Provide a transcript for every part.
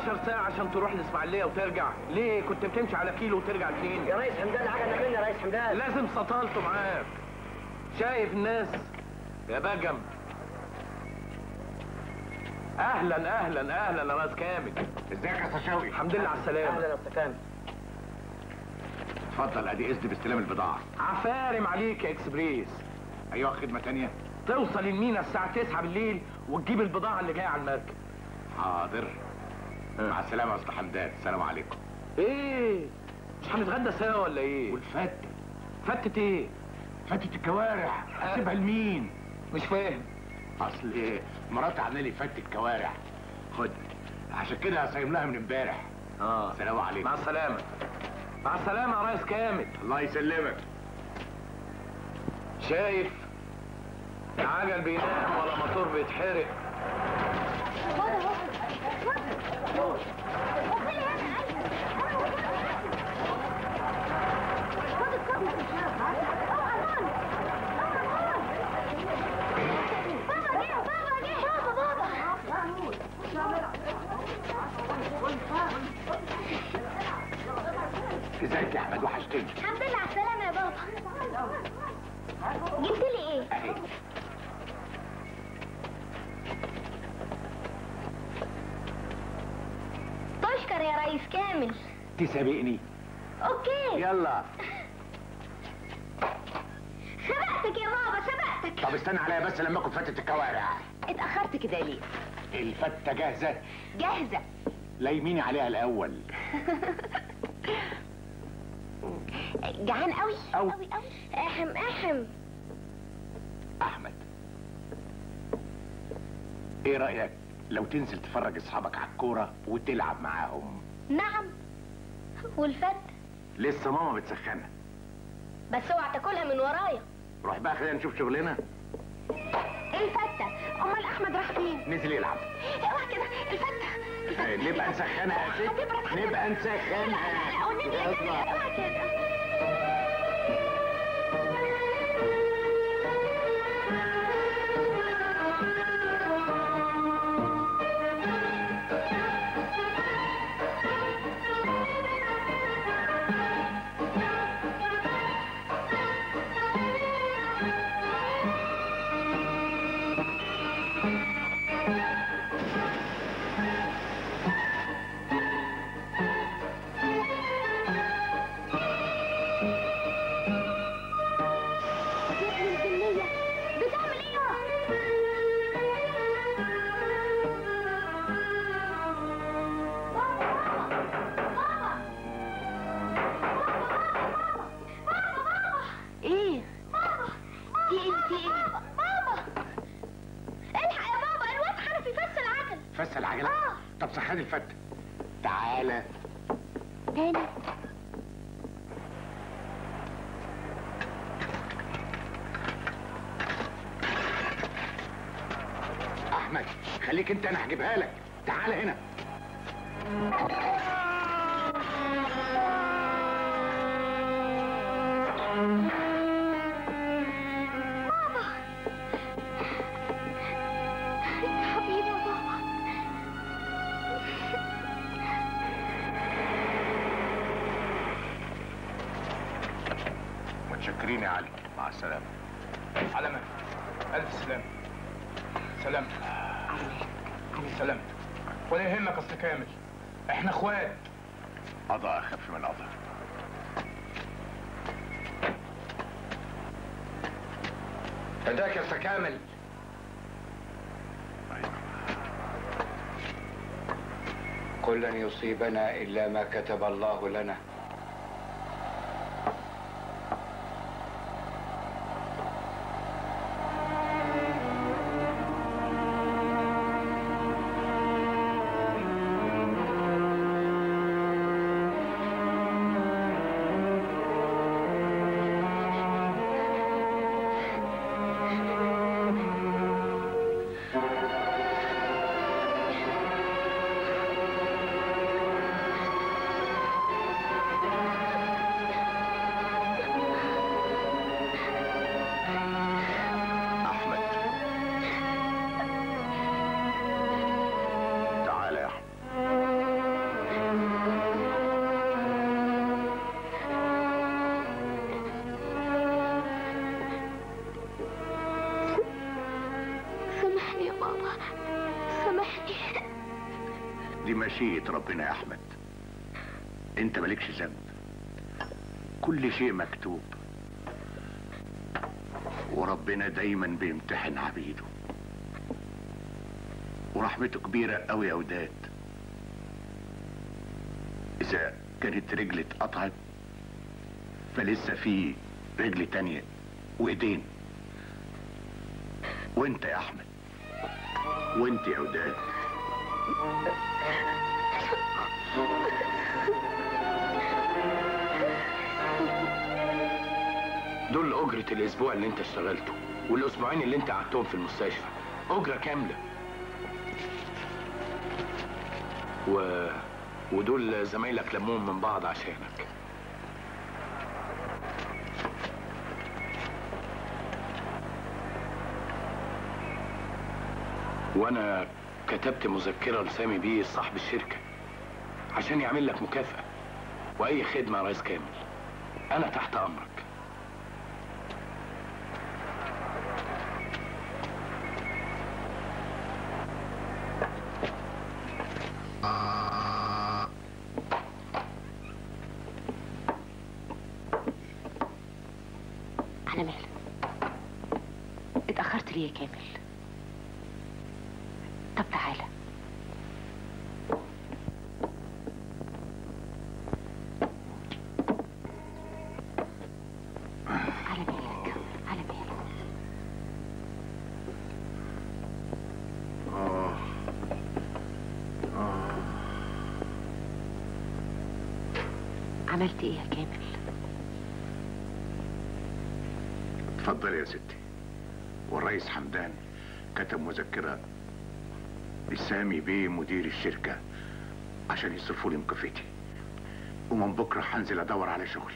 10 ساعة عشان تروح الإسماعيلية وترجع، ليه؟ كنت بتمشي على كيلو وترجع 2. يا ريس حمدان عجلنا مني يا ريس حمدان. لازم سطلته معاك. شايف الناس؟ يا بجم. أهلا أهلا أهلا يا راس كامل. ازيك يا أستاذ شوقي؟ الحمد لله على السلامة. أهلا يا أستاذ كامل. اتفضل ادي اذن باستلام البضاعة. عفارم عليك يا اكسبريس. ايوه خدمة تانية؟ توصل المينا الساعة 9 بالليل وتجيب البضاعة اللي جاية على المركب. حاضر. مع السلامة يا أستاذ حمدان، السلام عليكم. ايه؟ مش هنتغدى سوا ولا ايه؟ والفتة؟ فتة ايه؟ فتة الكوارع، هسيبها لمين؟ مش فاهم. اصل ايه؟ مراتي عامله لي فتة كوارع. خد، عشان كده هصايم لها من امبارح. سلام عليكم. مع السلامة. مع السلامة يا ريس كامل. الله يسلمك. شايف؟ العجل بينام ولا موتور بيتحرق. ازيك يا احمد؟ وحشتني. الحمد لله على السلامة يا بابا. جبت لي ايه؟ اهي. تشكر يا ريس كامل. تسابقني؟ اوكي. يلا. سبقتك يا بابا سبقتك. طب استنى عليا بس لما اكل فتة الكوارع. اتأخرت كده ليه؟ الفتة جاهزة؟ جاهزة. لايميني عليها الاول. جعان قوي أوي. قوي قوي. احم. احمد، ايه رأيك لو تنزل تفرج اصحابك على الكورة وتلعب معاهم؟ نعم. والفتة؟ لسه ماما بتسخنها. بس اوعى تاكلها من ورايا. روح بقى خلينا نشوف شغلنا. الفتة. امال احمد راح فين؟ نزل يلعب. اوعى كده. الفتة. نبقى نسخنها يا ست. نبقى نسخنها. لا والنبي اوعى كده. فس العجلة؟ طب سخن الفتة. تعالى. تاني. احمد خليك انت، انا هجيبها لك. تعالى هنا. متشكرين يا علي، مع السلامة. على مهلك. ألف سلامة. سلامتك. سلامتك. ولا يهمك أصل كامل، إحنا إخوات. قضاء أخف من قضاء. فداك يا أستاذ كامل. قل لن يصيبنا إلا ما كتب الله لنا. دي مشيئة ربنا يا احمد. انت مالكش ذنب، كل شيء مكتوب، وربنا دايما بيمتحن عبيده، ورحمته كبيرة قوي يا وداد. اذا كانت رجل اتقطعت فلسه في رجل تانية وايدين. وانت يا احمد، وانت يا وداد، دول أجرة الأسبوع اللي أنت اشتغلته والأسبوعين اللي أنت قعدتهم في المستشفى، أجرة كاملة. ودول زمايلك لموهم من بعض عشانك. وأنا كتبت مذكرة لسامي بيه صاحب الشركة عشان يعمل لك مكافأة وأي خدمة يا ريس كامل. أنا تحت أمرك. على مهلك، اتأخرت ليه يا كامل؟ طب تعالى. على مهلك، على مهلك. عملت ايه يا كامل؟ اتفضل يا ستي. والرئيس حمدان كتب مذكرة لسامي بيه مدير الشركة عشان يصرفوا لي مكافأتي، ومن بكرة هنزل ادور على شغل.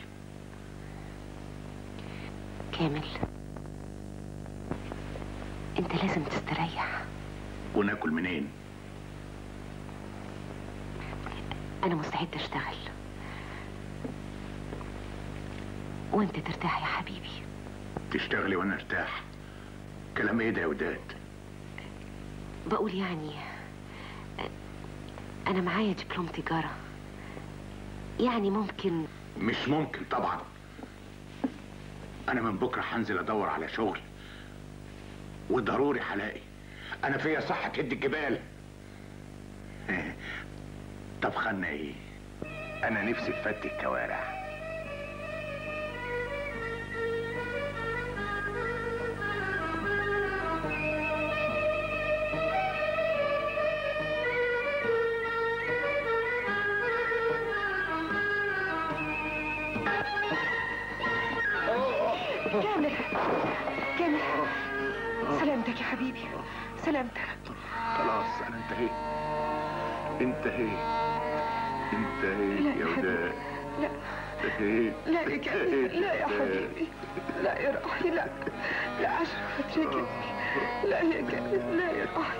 كامل، انت لازم تستريح. وناكل منين؟ انا مستعد اشتغل وانت ترتاح يا حبيبي. تشتغلي وانا ارتاح؟ كلام ايه ده يا وداد؟ بقول يعني انا معايا دبلوم تجارة، يعني ممكن. مش ممكن طبعا. انا من بكرة هنزل ادور على شغل وضروري هلاقي. انا فيا صحة تهد الجبال. طب خلنا ايه؟ انا نفسي في فت الكوارع. كامل، كامل، سلامتك يا حبيبي، سلامتك. خلاص انا انتهيت، انتهيت يا وداد. لا انتهيت. لا يا كامل، لا يا حبيبي، لا يا روحي، لا لا، عشان خاطري يا كامل، لا يا كامل، لا يا روحي.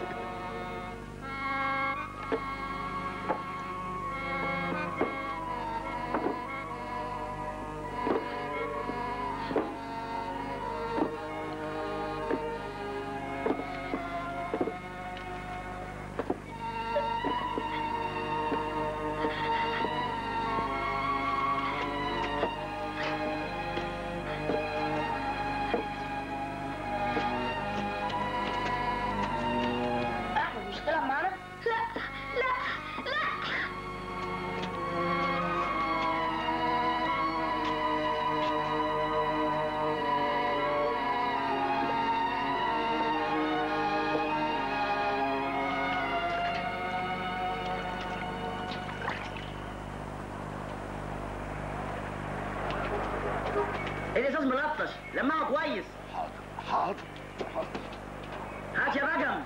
الازاز ملطش، لمعه كويس. حاضر. هات يا رجم.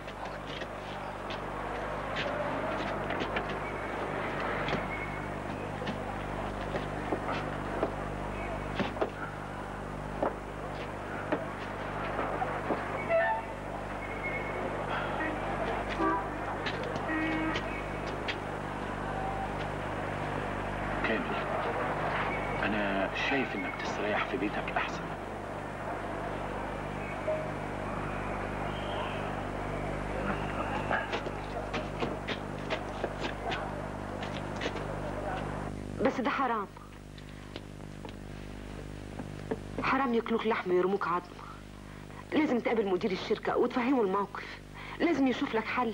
كامل، أنا شايف إنك تستريح في بيتك أحسن. بس ده حرام. حرام ياكلوك لحم ويرموك عظم. لازم تقابل مدير الشركة وتفهمه الموقف. لازم يشوف لك حل.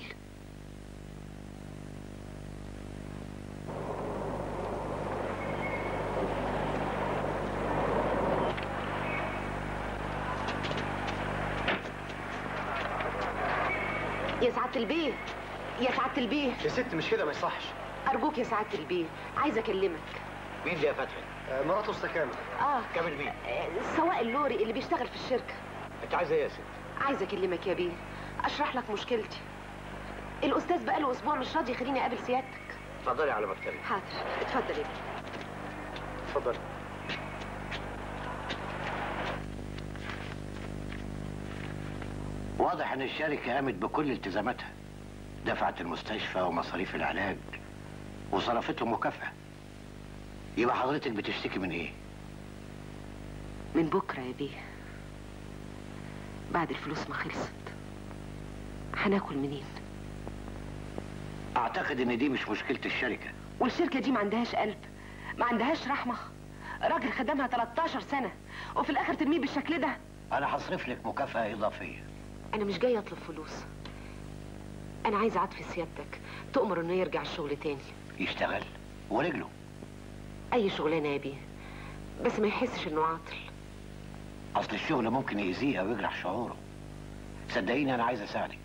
يا سعادة البيه، يا سعادة البيه. يا ست مش كده، ما يصحش. أرجوك يا سعادة البيه، عايزة أكلمك. مين دي يا فتحي؟ مرات أستاذ كامل. كامل مين؟ سواق اللوري اللي بيشتغل في الشركة. أنت عايزة إيه يا ست؟ عايزة أكلمك يا بيه، أشرح لك مشكلتي. الأستاذ بقاله أسبوع مش راضي يخليني أقابل سيادتك. اتفضلي على مكتبي. حاضر، اتفضل يا بيه. اتفضلي. واضح ان الشركة قامت بكل التزاماتها، دفعت المستشفى ومصاريف العلاج وصرفتهم مكافأة. يبقى حضرتك بتشتكي من ايه؟ من بكرة يا بيه، بعد الفلوس ما خلصت هناكل منين؟ اعتقد ان دي مش مشكلة الشركة. والشركة دي ما عندهاش قلب، ما عندهاش رحمة. راجل خدمها 13 سنة وفي الآخر ترميه بالشكل ده. انا هصرف لك مكافأة اضافية. أنا مش جاي أطلب فلوس، أنا عايزة عطف سيادتك تؤمر إنه يرجع الشغل تاني. يشتغل ورجله. أي شغلانة يا بيه، بس ما يحسش إنه عاطل. اصل الشغل ممكن يأذيه او يجرح شعوره. صدقيني انا عايز اساعدك.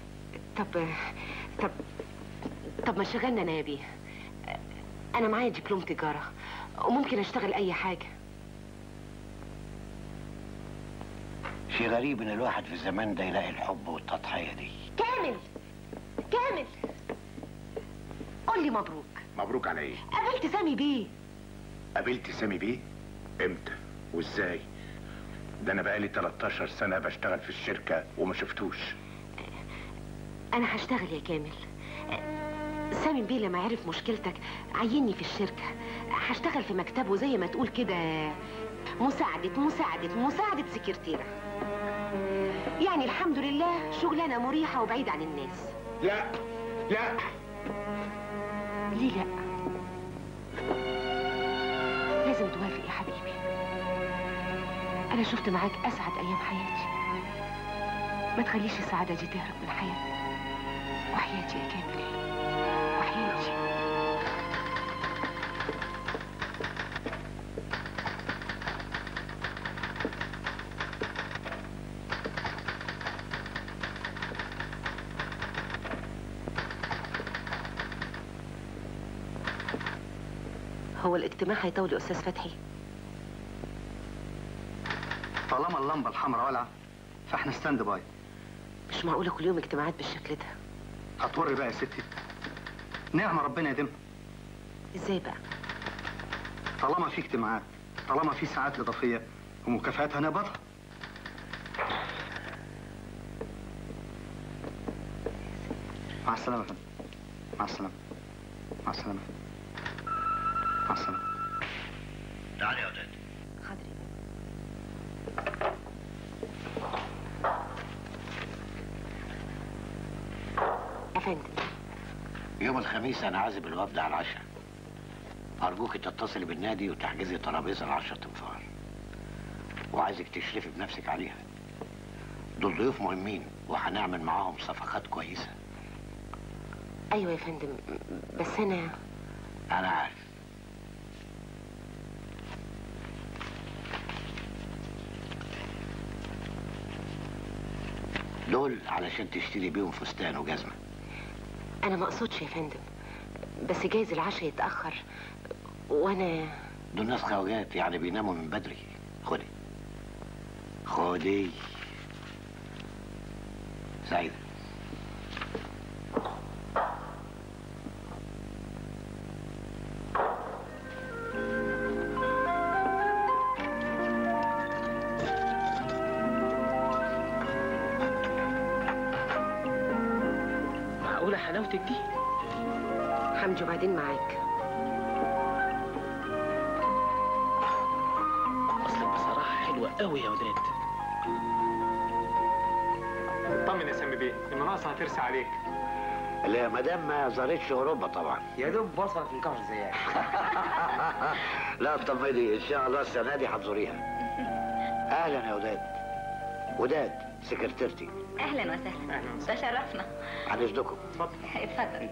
طب ما شغلنا أنا يا بيه. أنا معايا دبلوم تجارة وممكن أشتغل أي حاجة. شيء غريب ان الواحد في الزمان ده يلاقي الحب والتضحية دي. كامل، كامل، قول لي مبروك. مبروك على ايه؟ قابلت سامي بيه. قابلت سامي بيه؟ امتى وازاي؟ ده انا بقالي 13 سنة بشتغل في الشركة وما شفتوش. انا هشتغل يا كامل. سامي بيه لما عرف مشكلتك عيني في الشركة. هشتغل في مكتبه زي ما تقول كده مساعدة سكرتيرة. يعني الحمد لله شغلانة مريحة وبعيد عن الناس. لا لا. ليه لا؟ لازم توافق يا حبيبي. أنا شفت معاك أسعد أيام حياتي. ما تخليش السعادة دي تهرب من حياتي. وحياتي يا كامل، وحياتي. هو الاجتماع هيطول يا أستاذ فتحي؟ طالما اللمبة الحمراء والعة فاحنا ستاند باي. مش معقولة كل يوم اجتماعات بالشكل ده. هتوري بقى يا ستي، نعمة ربنا يديمها. ازاي بقى؟ طالما في اجتماعات، طالما في ساعات إضافية ومكافآت هنقبضها. مع السلامة يا فندم. مع السلامة. مع السلامة. مع السلامة. تعالي يا وداد. حاضر يا فندم. يوم الخميس انا عازب الوفد على العشاء. ارجوك تتصلي بالنادي وتحجزي ترابيزه ل10 تنفار. وعايزك تشرفي بنفسك عليها. دول ضيوف مهمين وهنعمل معاهم صفقات كويسه. ايوه يا فندم، بس انا عارف. دول علشان تشتري بيهم فستان وجزمه. انا ما اقصدش يا فندم، بس جايز العشاء يتاخر وانا. دول ناس خواجات يعني بيناموا من بدري. خدي خدي. سعيدة. معقولة حلاوتك دي؟ حمدي وبعدين معاك. اصلك بصراحة حلوة قوي يا وداد. طمن يا سامي بيه، المناقصة هترسى عليك. لا مدام ما زارتش اوروبا طبعا. يا دوب وصلت من كفر زياد. لا اطمني، ان شاء الله السنه دي هتزوريها. اهلا يا وداد. وداد سكرتيرتي. اهلا وسهلا. تشرفنا. عن اذنكم. اتفضل.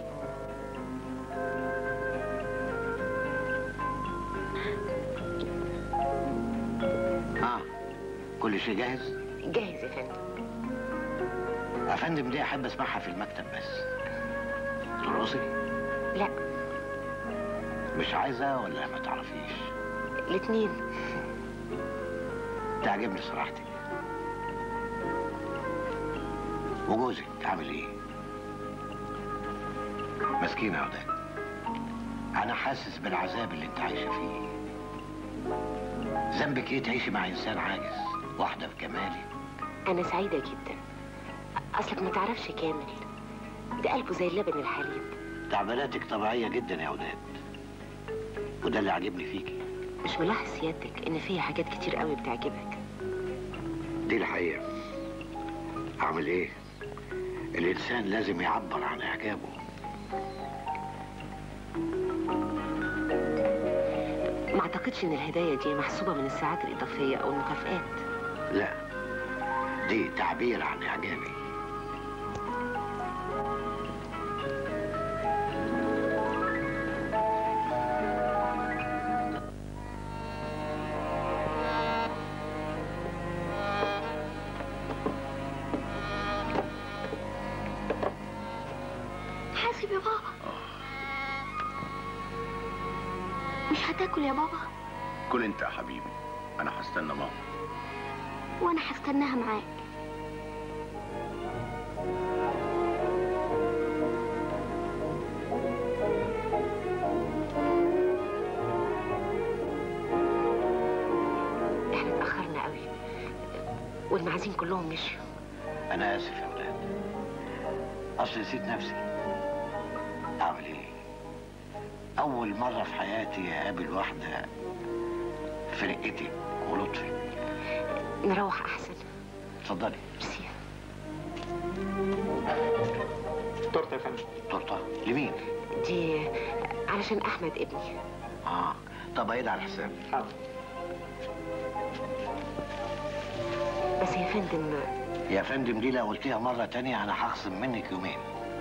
كل شيء جاهز؟ جاهز يا فندم. يا فندم دي احب اسمعها في المكتب بس. ترقصي؟ لا. مش عايزه ولا ما تعرفيش؟ الاتنين. تعجبني صراحتك. وجوزك عامل ايه؟ مسكينه يا وداد. انا حاسس بالعذاب اللي انت عايشه فيه. ذنبك ايه تعيشي مع انسان عاجز، واحده في جمالك؟ انا سعيده جدا. اصلك ما تعرفش كامل، ده قلبه زي اللبن الحليب. تعبيراتك طبيعيه جدا يا وداد، وده اللي عاجبني فيكي. مش ملاحظ سيادتك ان فيها حاجات كتير قوي بتعجبك؟ دي الحقيقه. اعمل ايه؟ الانسان لازم يعبر عن اعجابه. ما اعتقدش ان الهدايا دي محسوبه من الساعات الاضافيه او المكافآت. لا، دي تعبير عن اعجابي. حاسب يا بابا. مش هتاكل يا بابا؟ كل انت يا حبيبي، انا هستنى ماما. وانا هستناها معاك. احنا اتأخرنا قوي والمعازيم كلهم مشيوا. انا اسف يا ولاد، اصل نسيت نفسي. اعمل ايه؟ اول مرة في حياتي اقابل واحدة في رقتك ولطفك. نروح احسن. اتفضلي. ميرسي. تورته يا فندم. تورته؟ لمين؟ دي علشان احمد ابني. طب ايد على الحساب. حاضر. بس يا فندم. يا فندم دي لو قلتيها مرة تانية انا هخصم منك يومين.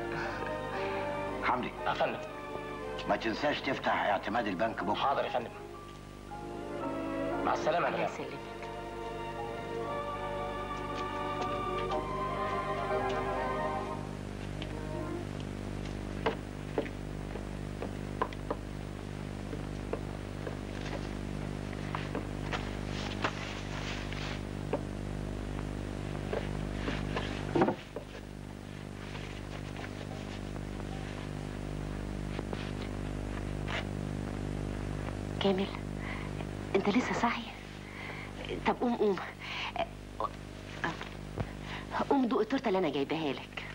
حمدي. يا فندم. ما تنساش تفتح اعتماد البنك بكره. حاضر يا فندم. مع السلامة. الله يسلمك. كامل، انت لسه صاحي؟ طب قوم قوم دوق التورته اللي انا جايباها لك.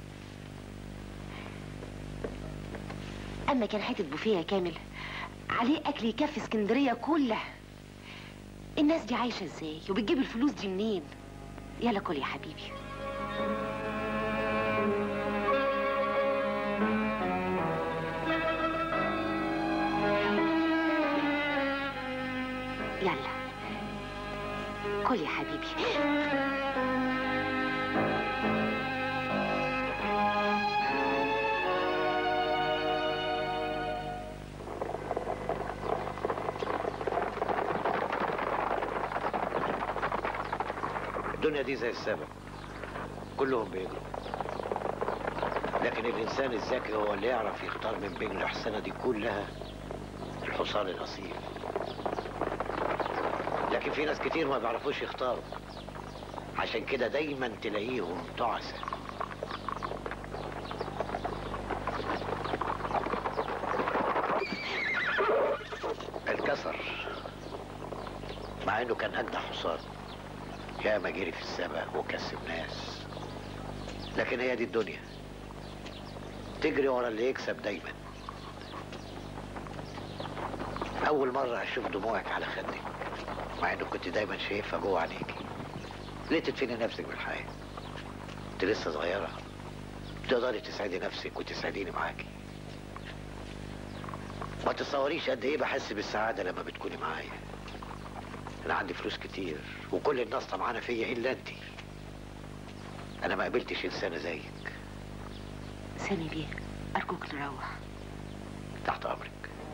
اما كان حته بوفيه يا كامل عليه اكل يكفي اسكندريه كلها. الناس دي عايشه ازاي وبتجيب الفلوس دي منين؟ يلا كل يا حبيبي. يلا كل يا حبيبي. الدنيا دي زي السمك، كلهم بيجروا، لكن الانسان الذكي هو اللي يعرف يختار من بين الاحسنه دي كلها الحصان الاصيل. لكن في ناس كتير ما بيعرفوش يختاروا، عشان كده دايما تلاقيهم تعسة. الكسر مع انه كان اجدع حصان، ياما جري في السماء وكسب ناس، لكن هي دي الدنيا، تجري ورا اللي يكسب دايما. اول مرة اشوف دموعك على خدك، مع انه كنت دايما شايفها جوه عينيكي. ليه تدفني نفسك بالحياة؟ انت لسه صغيرة، تقدري تسعدي نفسك وتسعديني معاكي. ما تتصوريش قد ايه بحس بالسعاده لما بتكوني معايا. انا عندي فلوس كتير وكل الناس طمعانه فيا الا انت. انا ما قابلتش انسانه زيك. سامي بيه، ارجوك نروح. تحت امرك.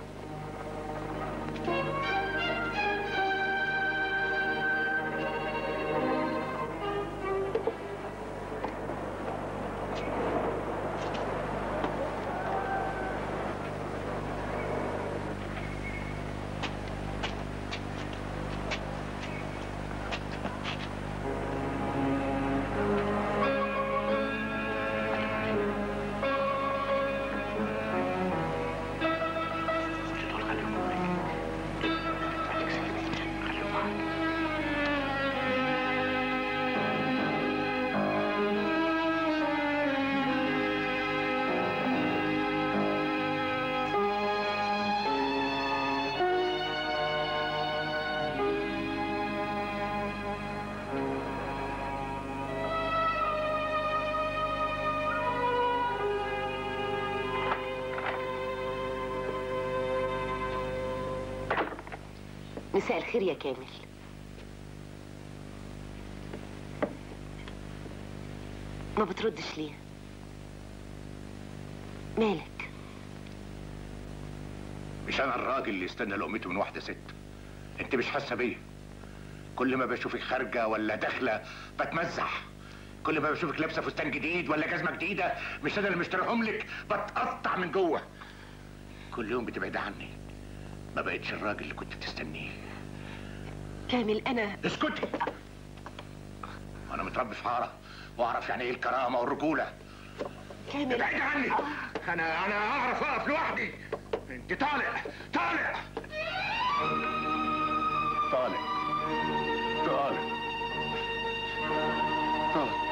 مساء الخير يا كامل. ما بتردش ليه؟ مالك؟ مش انا الراجل اللي يستنى لقمته من واحده ست. انت مش حاسه بيا. كل ما بشوفك خارجه ولا داخله بتمزح. كل ما بشوفك لابسه فستان جديد ولا جزمه جديده مش انا اللي مشتريهم لك بتقطع من جوه. كل يوم بتبعد عني. ما بقتش الراجل اللي كنت بتستنيه. كامل انا اسكتي. انا متربي في حاره واعرف يعني ايه الكرامه والرجوله. كامل ابعدي عني. انا اعرف اقف لوحدي. انت طالع طالع طالع طالع طالع.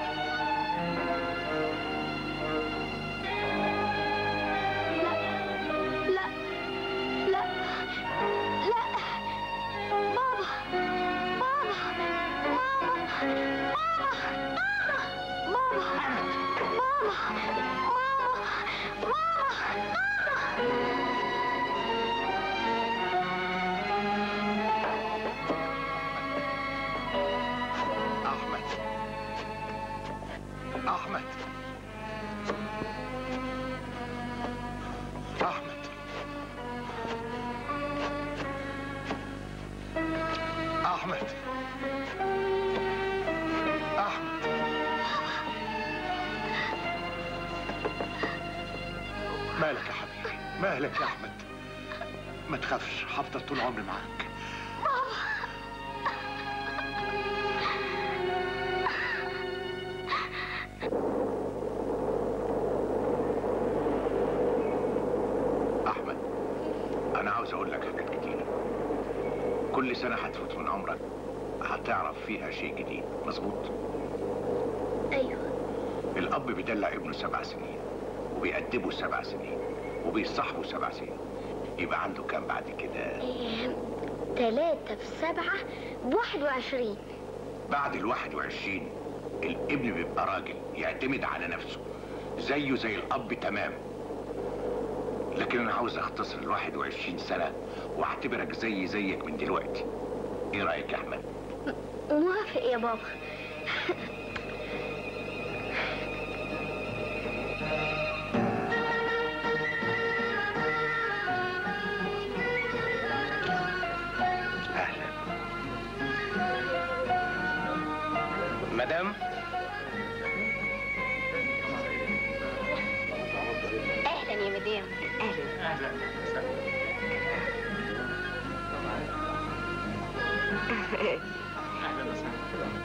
مالك يا حبيبي؟ مالك يا احمد؟ ما تخافش، هفضل طول عمري معاك. احمد، انا عاوز اقول لك حاجات كتير. كل سنه هتفوت من عمرك هتعرف فيها شيء جديد، مظبوط؟ ايوه. الاب بيدلع ابنه 7 سنين وبيأدبه 7 سنين وبيصاحبه 7 سنين. يبقى عنده كام بعد كده؟ 3 في 7 ب21. بعد ال21 الابن بيبقى راجل يعتمد على نفسه زيه زي الاب تمام. لكن انا عاوز اختصر ال21 سنه واعتبرك زيك من دلوقتي. ايه رايك يا احمد؟ موافق يا بابا. مدام اهلا يا مدام. اهلا. اهلا وسهلا.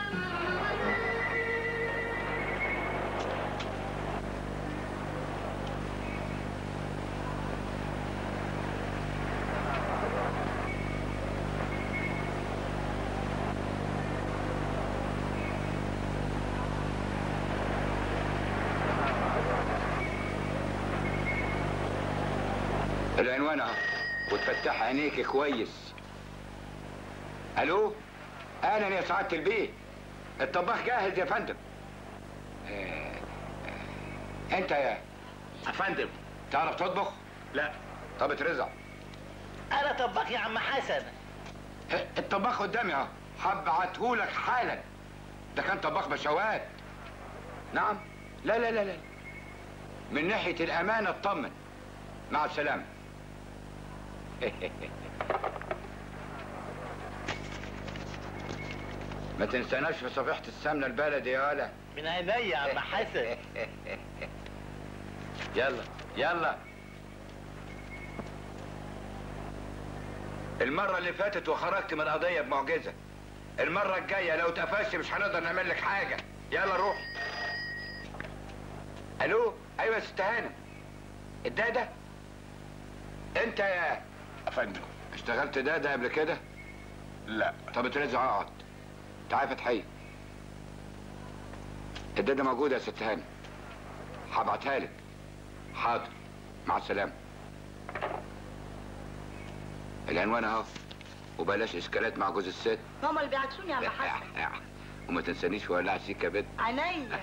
العنوان اهو وتفتح عينيك كويس. الو، اهلا يا سعاده البيه. الطباخ جاهز يا فندم. انت يا فندم. تعرف تطبخ؟ لا طب اترزع. انا طباخ يا عم حسن. الطباخ قدامي اهو، هبعتهولك حالا. ده كان طباخ بشوات. نعم. لا لا لا لا، من ناحية الأمانة اطمن. مع السلامة. ما تنساناش في صفيحة السمنة البلدي يا ولا. من عينيا يا عم حسن. يلا يلا. المرة اللي فاتت وخرجت من القضية بمعجزة. المرة الجاية لو اتقفشت مش هنقدر نعمل لك حاجة. يلا روح. الو. ايوه يا ست هانم. الدادة؟ انت يا افندم. اشتغلت دادة قبل كده؟ لا. طب اترزع اقعد. تعالى يا فتحية. الدادة موجودة يا ست هانم. هبعتها لك. حاضر. مع السلامة. العنوان اهو، وبلاش اشكالات مع جوز الست. هما اللي بيعكسوني يا عم حسن. وما تنسانيش ولع سيك يا بنت. عينيا.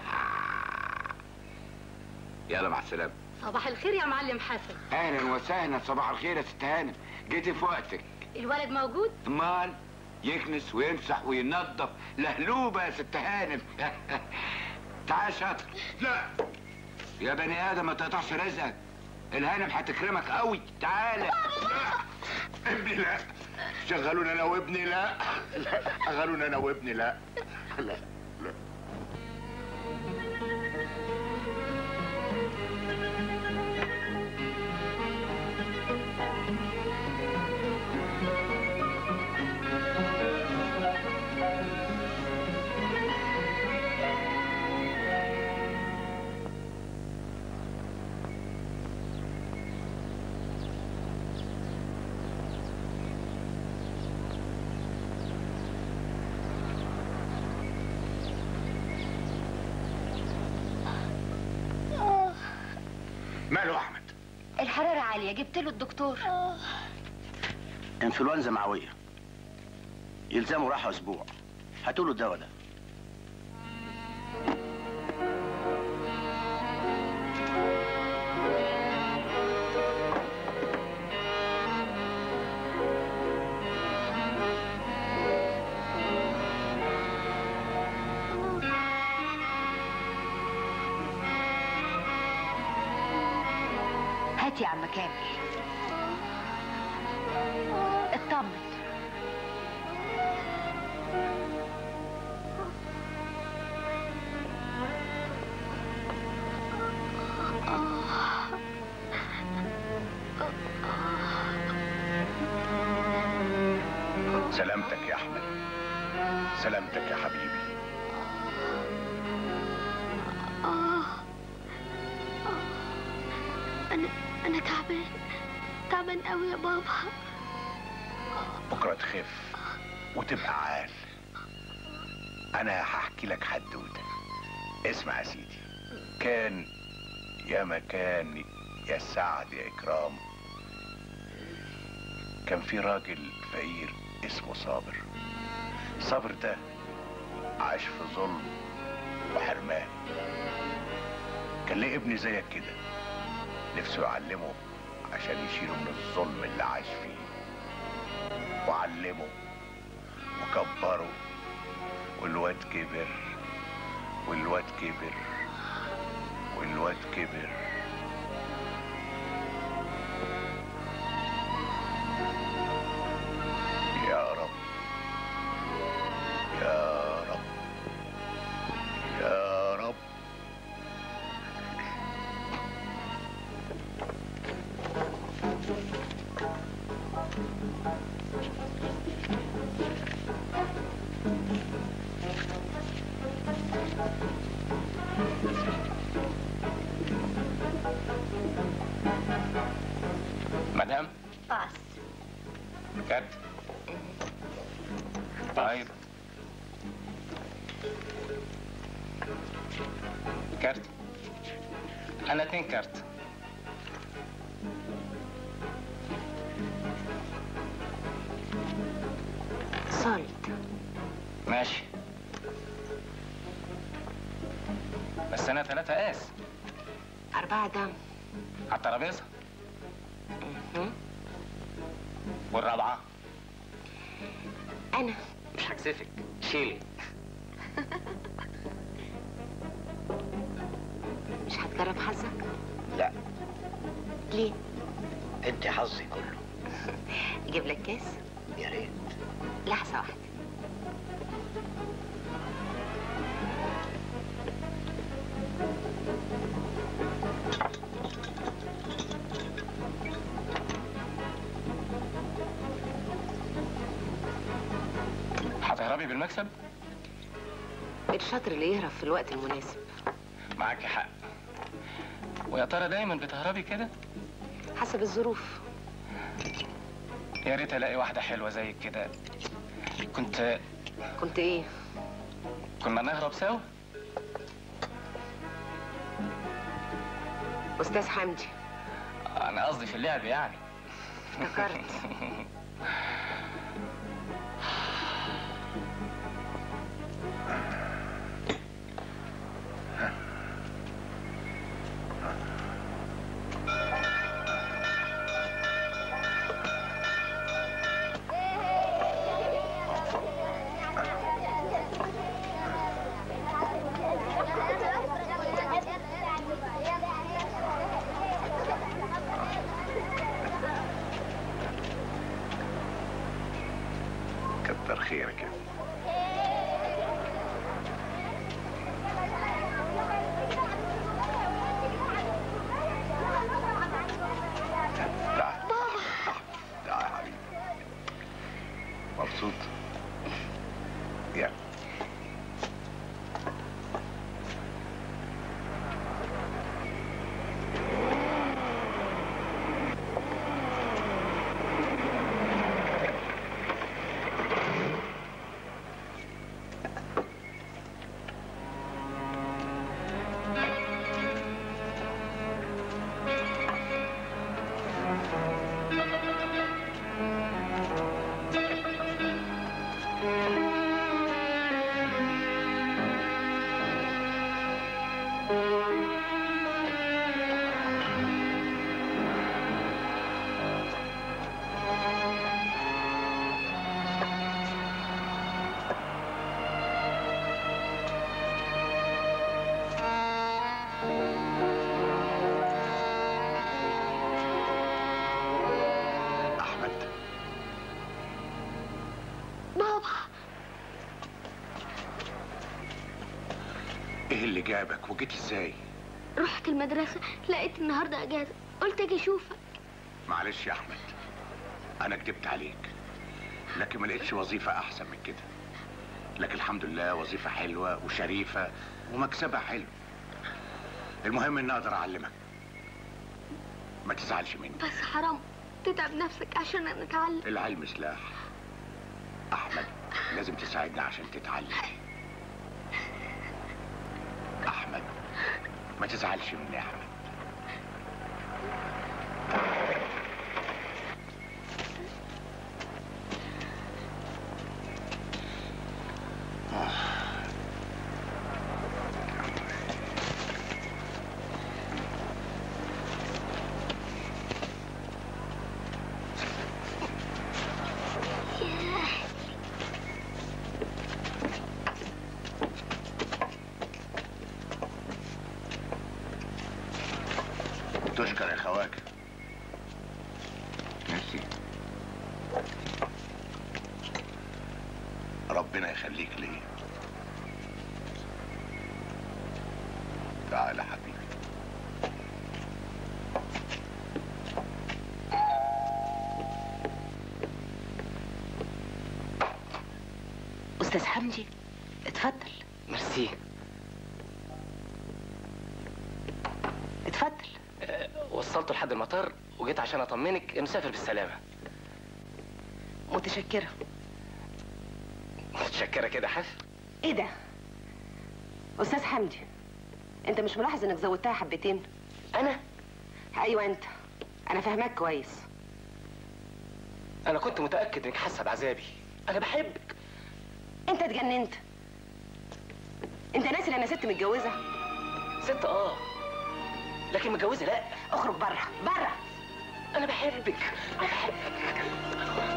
يلا مع السلامة. صباح الخير يا معلم حسن. اهلا وسهلا. صباح الخير يا ست هانم. جيتي في وقتك. الولد موجود؟ امال يكنس ويمسح وينظف. لهلوبة يا ست هانم. تعال شاطر. لا يا بني ادم ما تقطعش رزقك. الهانم هتكرمك قوي. تعالى. لا ابني لا. شغلونا انا وابني. لا لا شغلونا انا وابني. لا لا لا. ماله احمد؟ الحرارة عالية، جبت له الدكتور. انفلونزا معويه، يلزمه راحه اسبوع. هاتوا له الدواء ده. هات يا عم كامل. اطمن. سلامتك يا احمد. سلامتك يا حبيبي. أنا تعبان قوي يا بابا. بكره تخف وتبقى عال. انا هحكي لك حدوته. اسمع يا سيدي. كان يا مكان يا سعد يا اكرام، كان في راجل فقير اسمه صابر. صابر ده عاش في ظلم وحرمان. كان ليه ابن زيك كده نفسه يعلمه عشان يشيله من الظلم اللي عاش فيه، وعلمه وكبره، والواد كبر والواد كبر والواد كبر. يا رب يا رب يا رب. مدام باص. كارت. طيب كارت. انا 2 كارت. صلت. ماشي، بس انا 3 قاس. 4 دم. على الترابيزه. والرابعة؟ انا مش هكسفك، شيلي. مش هتجرب حظك؟ لا. ليه؟ انت حظي كله. اجيب لك كاس؟ يا ريت. لحظه واحده. هتهربي بالمكسب؟ الشاطر اللي يهرب في الوقت المناسب. معاكي حق. ويا ترى دايما بتهربي كده؟ حسب الظروف. يا ريت الاقي واحده حلوه زيك كده. كنت ايه؟ كنا نهرب سوا. استاذ حمدي. انا قصدي في اللعب يعني. افتكرت. كتر خيرك يا تعال يا حبيبي. مبسوط؟ يلا. ايه اللي جابك وجيت ازاي؟ رحت المدرسة لقيت النهاردة اجازة، قلت اجي اشوفك. معلش يا احمد، انا كدبت عليك، لكن ما لقيتش وظيفة احسن من كده. لكن الحمد لله وظيفة حلوة وشريفة ومكسبها حلو. المهم اني اقدر اعلمك، ما تزعلش مني. بس حرام تتعب نفسك عشان نتعلم. العلم سلاح. احمد لازم تساعدني عشان تتعلم. احمد ما تزعلش مني يا احمد. تشكر يا خواجه. ميرسي. ربنا يخليك لي. تعال يا حبيبي. استاذ حمدي اتفضل. ميرسي. اتفضل. وصلته لحد المطار وجيت عشان اطمنك مسافر بالسلامه. متشكره. متشكره كده حف. ايه ده؟ استاذ حمدي انت مش ملاحظ انك زودتها حبتين؟ انا؟ ايوه انت، انا فاهماك كويس. انا كنت متاكد انك حاسه بعذابي. انا بحبك. انت اتجننت. انت ناسي ان انا ست متجوزه؟ ست لكن متجوزه لا. اخرج بره بره. انا بحبك. انا بحبك.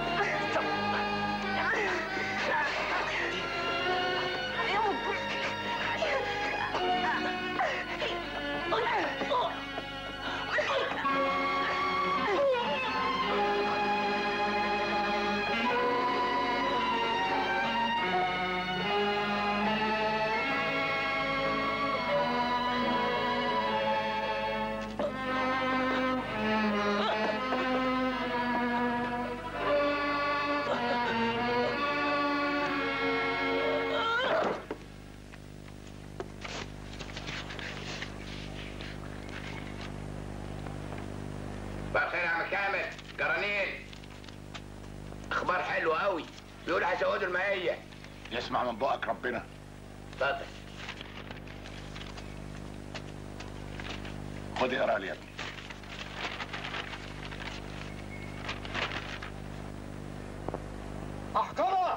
اخبار حلوه قوي، بيقول هيزودوا المائيه. يسمع من بقك ربنا. اتفضل. خد اقرا لي يا ابني. احقرها.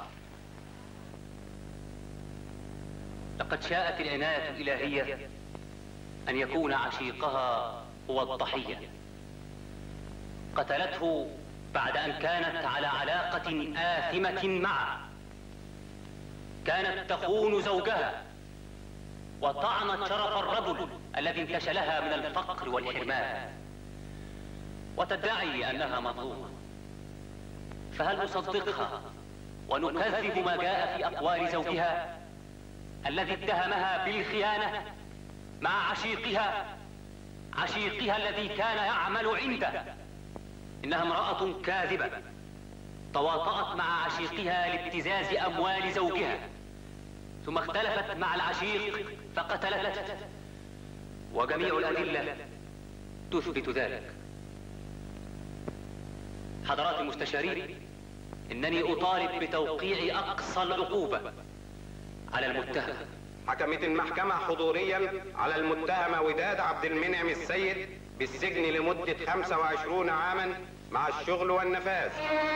لقد شاءت العناية الإلهية أن يكون عشيقها هو الضحية. قتلته بعد أن كانت على علاقة آثمة معه. كانت تخون زوجها وطعنت شرف الرجل الذي انتشلها من الفقر والحرمان، وتدعي أنها مظلومة. فهل نصدقها ونكذب ما جاء في أقوال زوجها الذي اتهمها بالخيانة مع عشيقها الذي كان يعمل عنده؟ إنها امرأة كاذبة تواطأت مع عشيقها لابتزاز أموال زوجها، ثم اختلفت مع العشيق فقتلته، وجميع الأدلة تثبت ذلك. حضرات المستشارين، إنني أطالب بتوقيع أقصى العقوبة على المتهم. حكمت المحكمة حضوريا على المتهمة وداد عبد المنعم السيد بالسجن لمدة 25 عاما مع الشغل والنفاذ.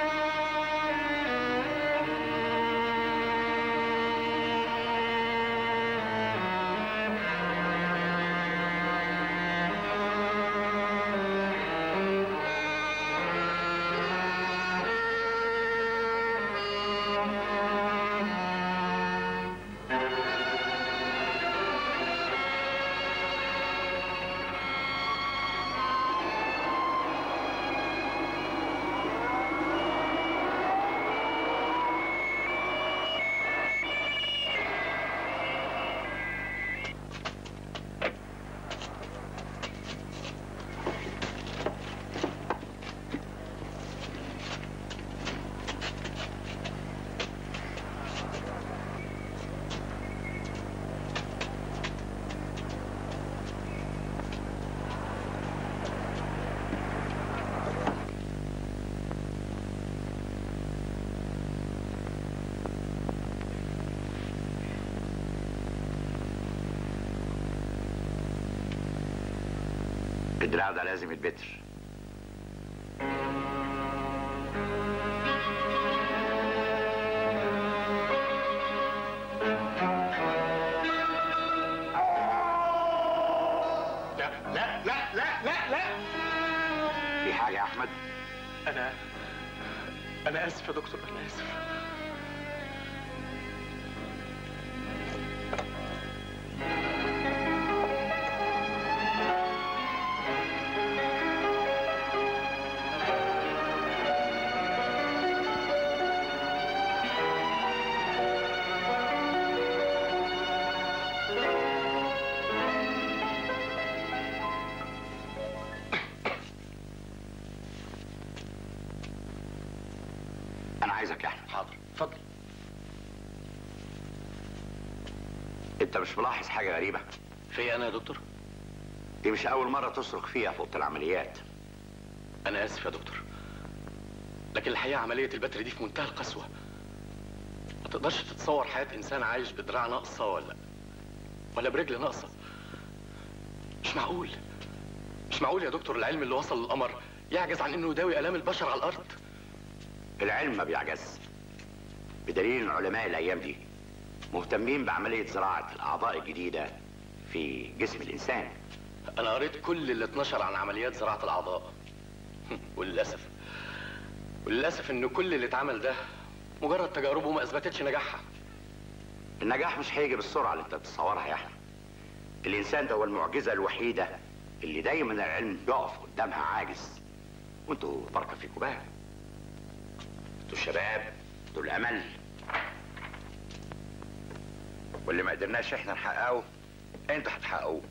الدراع ده لازم يتبتر. لا. في حاجة يا أحمد؟ أنا آسف يا دكتور، أنا آسف. أنا عايزك يا أحمد. حاضر، اتفضل. أنت مش ملاحظ حاجة غريبة؟ في أنا يا دكتور؟ دي مش أول مرة تصرخ فيها في أوضة العمليات. أنا آسف يا دكتور، لكن الحقيقة عملية البتر دي في منتهى القسوة. ما تقدرش تتصور حياة إنسان عايش بدراع ناقصة ولا برجل ناقصة. مش معقول يا دكتور العلم اللي وصل للقمر يعجز عن إنه يداوي آلام البشر على الأرض. العلم ما بيعجز، بدليل ان علماء الايام دي مهتمين بعمليه زراعه الاعضاء الجديده في جسم الانسان. انا قريت كل اللي اتنشر عن عمليات زراعه الاعضاء وللاسف ان كل اللي اتعمل ده مجرد تجارب وما اثبتتش نجاحها. النجاح مش هيجي بالسرعه اللي انت بتتصورها يا احمد. الانسان ده هو المعجزه الوحيده اللي دايما العلم يقف قدامها عاجز. وانتوا بركه فيكم بقى، انتوا الشباب، انتوا الامل، واللي ما قدرناش احنا نحققه انتوا هتحققوه.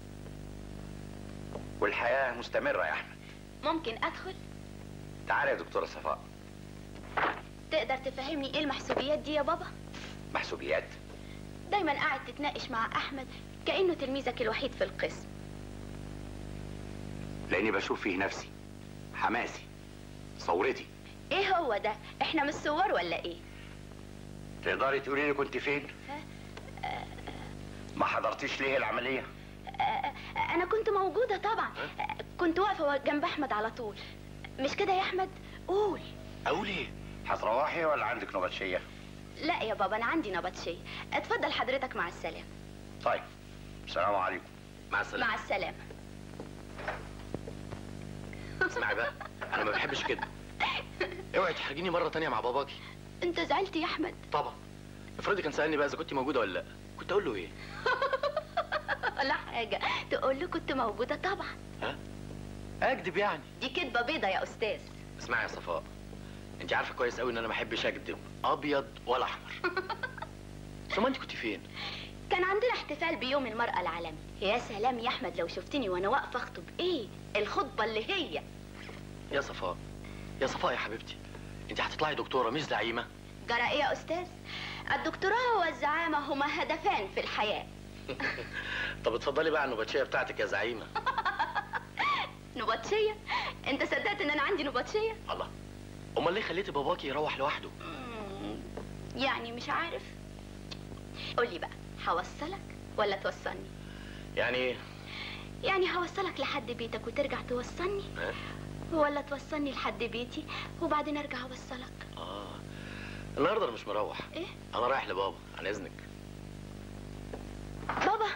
والحياه مستمره يا احمد. ممكن ادخل؟ تعالى يا دكتوره صفاء. تقدر تفهمني ايه المحسوبيات دي يا بابا؟ محسوبيات؟ دايما قاعد تتناقش مع احمد كأنه تلميذك الوحيد في القسم. لاني بشوف فيه نفسي، حماسي، ثورتي. ايه هو ده؟ احنا مش صور ولا ايه؟ تقدري تقولي لي كنت فين؟ ما حضرتيش ليه العمليه؟ انا كنت موجودة طبعا. كنت واقفة جنب احمد على طول. مش كده يا احمد؟ قول. اقول ايه؟ هتروحي ولا عندك نبطشيه؟ لا يا بابا، انا عندي نبطشية. اتفضل حضرتك، مع السلامة. طيب، السلام عليكم. مع السلامه. مع السلامة. اسمعي بقى، انا ما بحبش كده. اوعي تحرجيني مره تانية مع باباكي. انت زعلت يا احمد؟ طبعا. افرضي كان سالني بقى اذا كنت موجوده ولا لا، كنت اقول له ايه؟ ولا حاجة، تقول له كنت موجودة طبعا. ها؟ اكذب يعني؟ دي كدبة بيضة يا استاذ. اسمعي يا صفاء، انت عارفه كويس قوي ان انا ما بحبش اكذب، ابيض ولا احمر. ثم انت كنت فين؟ كان عندنا احتفال بيوم المرأة العالمي. يا سلام يا احمد، لو شفتني وانا واقفة اخطب، ايه الخطبة اللي هي. يا صفاء، يا صفاء يا حبيبتي، انت هتطلعي دكتوره مش زعيمه. جرى ايه يا استاذ؟ الدكتوراه والزعامة هما هدفان في الحياة. طب اتفضلي بقى على النبطشيه بتاعتك يا زعيمه. نبطشية؟ انت صدقت ان انا عندي نبطشية؟ الله، امال ليه خليتي باباكي يروح لوحده؟ يعني مش عارف. قولي بقى، هوصلك ولا توصلني؟ يعني ايه؟ يعني هوصلك لحد بيتك وترجع توصلني، ولا توصلني لحد بيتي وبعدين ارجع اوصلك؟ النهارده انا مش مروح. ايه؟ انا رايح لبابا، عن اذنك. بابا.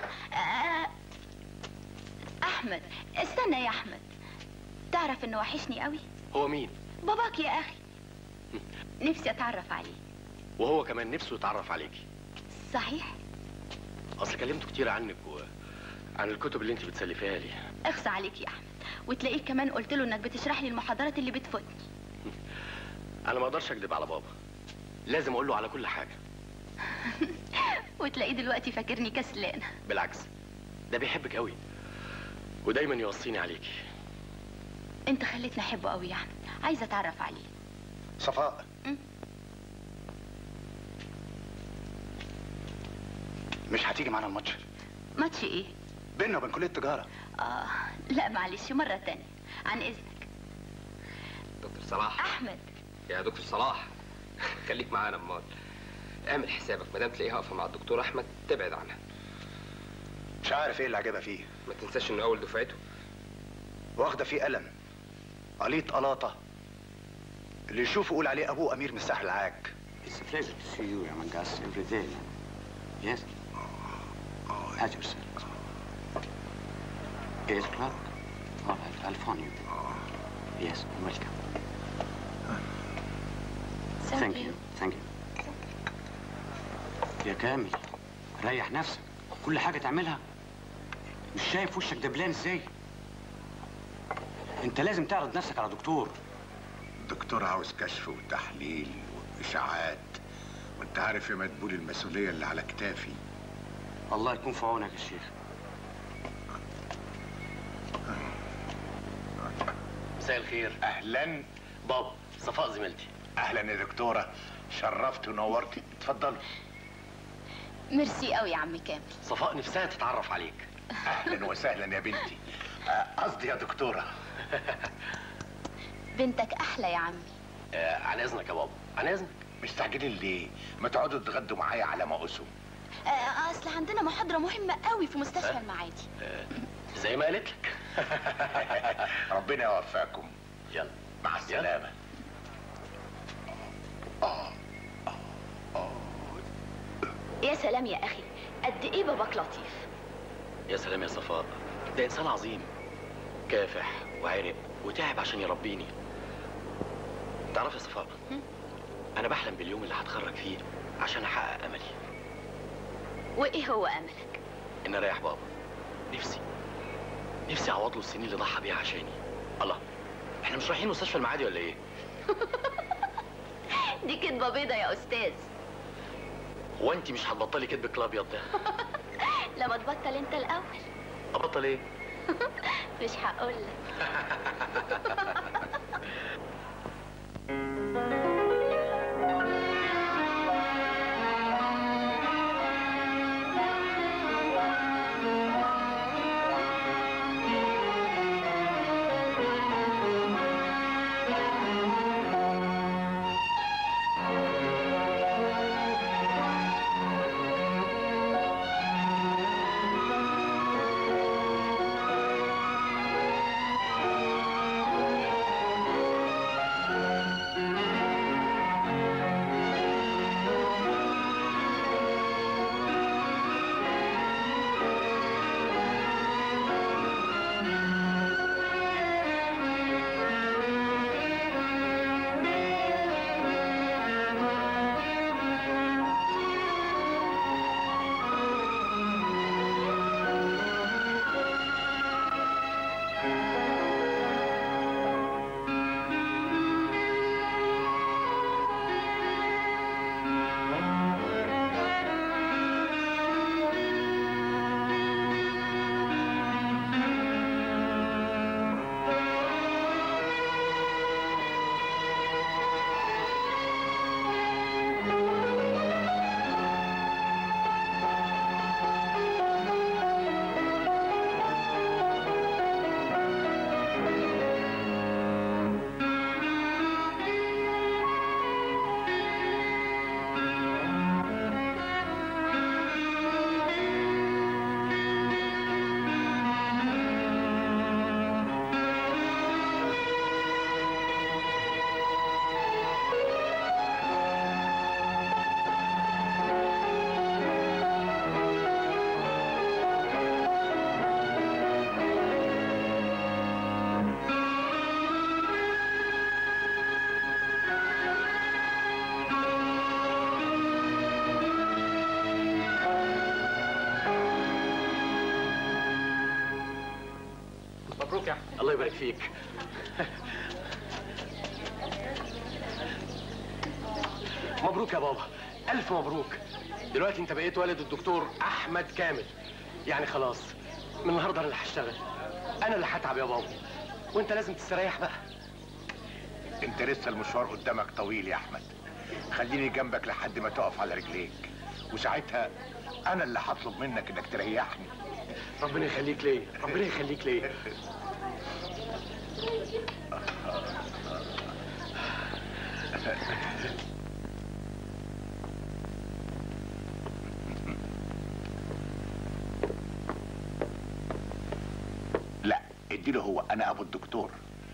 احمد، استنى يا احمد. تعرف انه وحشني قوي؟ هو مين؟ باباك يا اخي. نفسي اتعرف عليه. وهو كمان نفسه يتعرف عليكي. صحيح؟ اصل كلمته كتير عنك وعن الكتب اللي انت بتسلفيها لي. اخصى عليك يا احمد، وتلاقيك كمان قلت له انك بتشرح لي المحاضرات اللي بتفوتني. انا ما اقدرش اكذب على بابا، لازم اقول له على كل حاجه. وتلاقيه دلوقتي فاكرني كسلانه. بالعكس، ده بيحبك قوي ودايما يوصيني عليكي. انت خليتني احبه قوي يا احمد، عايزه اتعرف عليه. صفاء، مش هتيجي معانا الماتش؟ ماتش ايه؟ بيننا وبين كلية التجارة. لا معلش، مرة تانية، عن اذنك. دكتور صلاح. احمد. يا دكتور صلاح، خليك معانا امال. اعمل حسابك، ما دام تلاقيها واقفه مع الدكتور احمد تبعد عنها. مش عارف ايه اللي عجبها فيه. ما تنساش انه اول دفعته. واخده فيه قلم، قليط قلاطه، اللي يشوفه يقول عليه ابوه امير من الساحل العاج. It's a pleasure to see you, Yamangas, every day. Yes? As you said. 8 o'clock? All right, I'll phone you. Yes, welcome. Thank you. Thank you. يا كامل، ريح نفسك، كل حاجة تعملها. مش شايف وشك دبلان ازاي؟ انت لازم تعرض نفسك على دكتور. الدكتور عاوز كشف وتحليل واشاعات، وانت عارف يا مدبول المسؤوليه اللي على كتافي. الله يكون في عونك يا شيخ. مساء الخير. اهلا بابا، صفاء زميلتي. اهلا يا دكتوره، شرفت ونورتي، اتفضلوا. ميرسي قوي يا عم كامل. صفاء نفسها تتعرف عليك. اهلا وسهلا يا بنتي، قصدي يا دكتوره. بنتك احلى يا عمي. عن اذنك يا بابا، عن اذنك. مستعجلين ليه؟ ما تقعدوا تتغدوا معايا على ما اسم. اصل عندنا محاضرة مهمة قوي في مستشفى المعادي. زي ما قالت لك. ربنا يوفقكم. يلا مع السلامة. يا سلام يا اخي، قد ايه باباك لطيف. يا سلام يا صفاء، ده انسان عظيم، كافح وعرق وتعب عشان يربيني. تعرف يا صفاء، انا بحلم باليوم اللي هتخرج فيه عشان احقق املي. وايه هو املك؟ ان اريح بابا. نفسي اعوض له السنين اللي ضحى بيها عشاني. الله، احنا مش رايحين مستشفى المعادي ولا ايه؟ دي كدبة بيضة يا استاذ. هو انت مش هتبطلي كدب الابيض ده؟ لما تبطل انت الاول. ابطل ايه؟ مش هقول لك. مبروك يا احمد. الله يبارك فيك. مبروك يا بابا، الف مبروك. دلوقتي انت بقيت والد الدكتور احمد كامل. يعني خلاص من النهارده انا اللي هشتغل، انا اللي هتعب يا بابا، وانت لازم تستريح بقى. انت لسه المشوار قدامك طويل يا احمد. خليني جنبك لحد ما تقف على رجليك، وساعتها انا اللي هطلب منك انك تريحني. ربنا يخليك ليه، ربنا يخليك ليه. لا اديله هو، انا ابو الدكتور.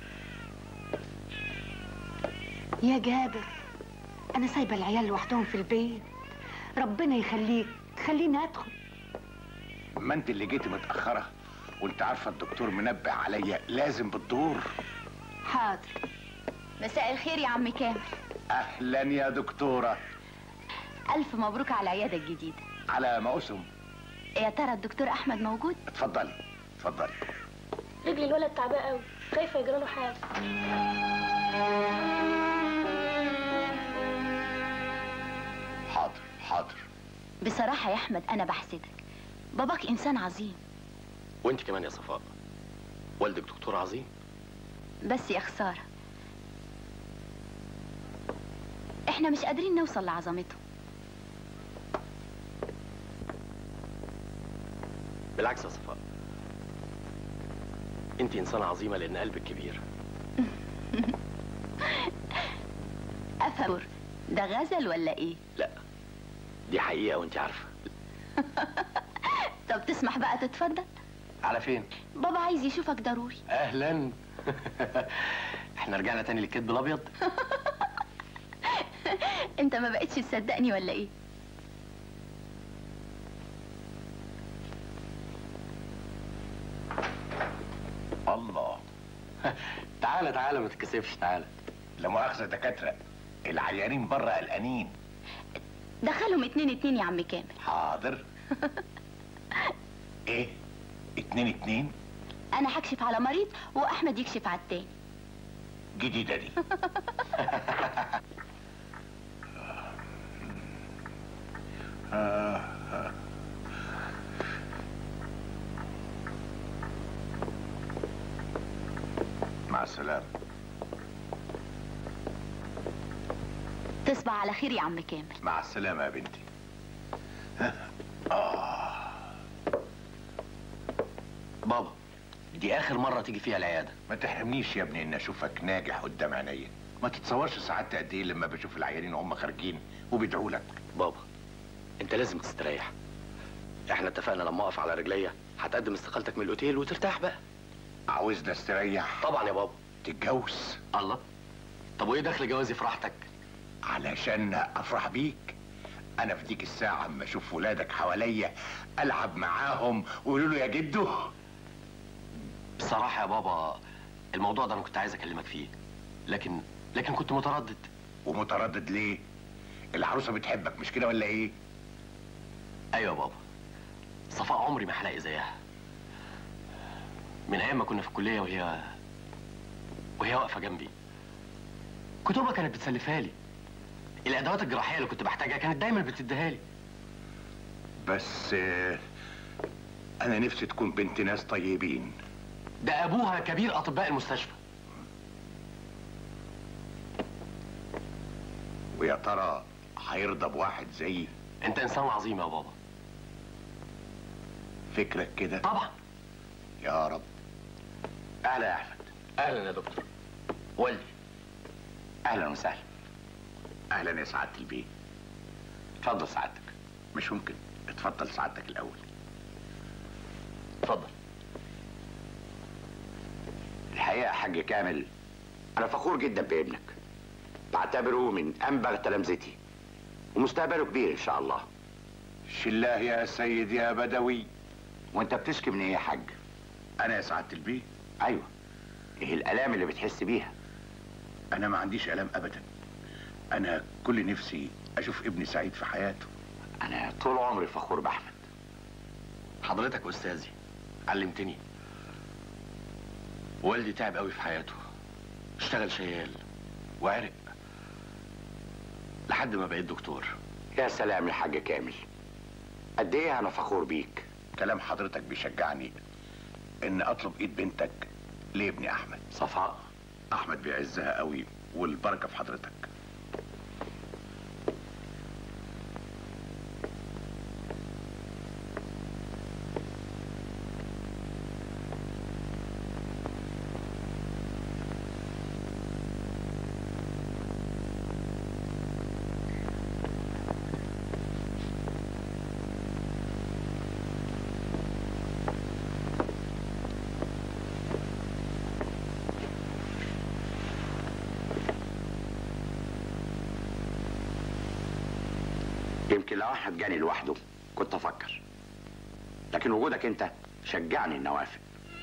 يا جابر، انا سايبه العيال لوحدهم في البيت. ربنا يخليك، خليني ادخل. ما انت اللي جيتي متاخره، وانت عارفه الدكتور منبه عليا لازم بالدور. حاضر. مساء الخير يا عم كامل. اهلا يا دكتوره. الف مبروك على العياده الجديده. على ما اسم. يا ترى الدكتور احمد موجود؟ اتفضلي اتفضلي. رجل الولد تعباه قوي، خايفه يجرى له حاجه. حاضر حاضر. بصراحه يا احمد انا بحسدك، باباك انسان عظيم. وانت كمان يا صفاء، والدك دكتور عظيم. بس يا خساره احنا مش قادرين نوصل لعظمته. بالعكس يا صفاء، انت انسانه عظيمه لان قلبك كبير. افهم، ده غزل ولا ايه؟ لا دي حقيقه وانت عارفه. طب تسمح بقى تتفضل؟ على فين؟ بابا عايز يشوفك ضروري. اهلا. احنا رجعنا تاني للكذب الابيض. انت ما بقتش تصدقني ولا ايه؟ الله. تعالى تعالى ما تتكسفش، تعالى. لا مؤاخذه دكاتره، العيانين بره قلقانين. دخلهم 2-2 يا عم كامل. حاضر. ايه 2-2؟ انا هكشف على مريض واحمد يكشف على التاني. جديده دي. مع السلامه. تصبح على خير يا عم كامل. مع السلامه يا بنتي. بابا دي اخر مره تيجي فيها العياده. ما تحرمنيش يا ابني ان اشوفك ناجح قدام عينيا. ما تتصورش سعادتي قد ايه لما بشوف العيانين وهم خارجين وبيدعوا لك. بابا انت لازم تستريح. احنا اتفقنا لما اقف على رجليا هتقدم استقالتك من الاوتيل وترتاح بقى. عاوزني استريح؟ طبعا يا بابا. تتجوز؟ الله، طب وايه دخل جوازي في راحتك؟ علشان افرح بيك. انا في ديك الساعه اما اشوف ولادك حواليا العب معاهم ويقولوا له يا جدو. بصراحه يا بابا الموضوع ده انا كنت عايز اكلمك فيه، لكن كنت متردد. ومتردد ليه؟ العروسه بتحبك مش كده ولا ايه؟ ايوه يا بابا، صفاء عمري ما هلاقي زيها. من ايام ما كنا في الكليه وهي واقفه جنبي. كتبها كانت بتسلفها لي، الادوات الجراحيه اللي كنت بحتاجها كانت دايما بتديها لي. بس انا نفسي تكون بنت ناس طيبين. ده ابوها كبير اطباء المستشفى. ويا ترى هيرضى بواحد زيي؟ انت انسان عظيم يا بابا. فكرك كده؟ طبعا. يا رب. اهلا يا احمد. اهلا يا دكتور. والدي. اهلا وسهلا. اهلا يا سعاده البيه. اتفضل سعادتك. مش ممكن، اتفضل سعادتك الاول. اتفضل. الحقيقه يا حاج كامل انا فخور جدا بابنك، بعتبره من انبغ تلامذتي ومستقبله كبير ان شاء الله. شلاه يا سيد يا بدوي. وانت بتشكي من ايه يا حاج؟ انا يا سعاده البيه؟ ايوه. ايه الالام اللي بتحس بيها؟ انا ما عنديش الام ابدا. انا كل نفسي اشوف ابني سعيد في حياته. انا طول عمري فخور باحمد. حضرتك استاذي، علمتني. والدي تعب قوي في حياته، اشتغل شيال وعرق لحد ما بقيت دكتور. يا سلام يا حاج كامل، قد ايه انا فخور بيك. كلام حضرتك بيشجعني ان اطلب ايد بنتك لابني احمد. صفاء احمد بيعزها قوي والبركه في حضرتك. يمكن لو احمد جاني لوحده كنت افكر، لكن وجودك انت شجعني اني اوافق.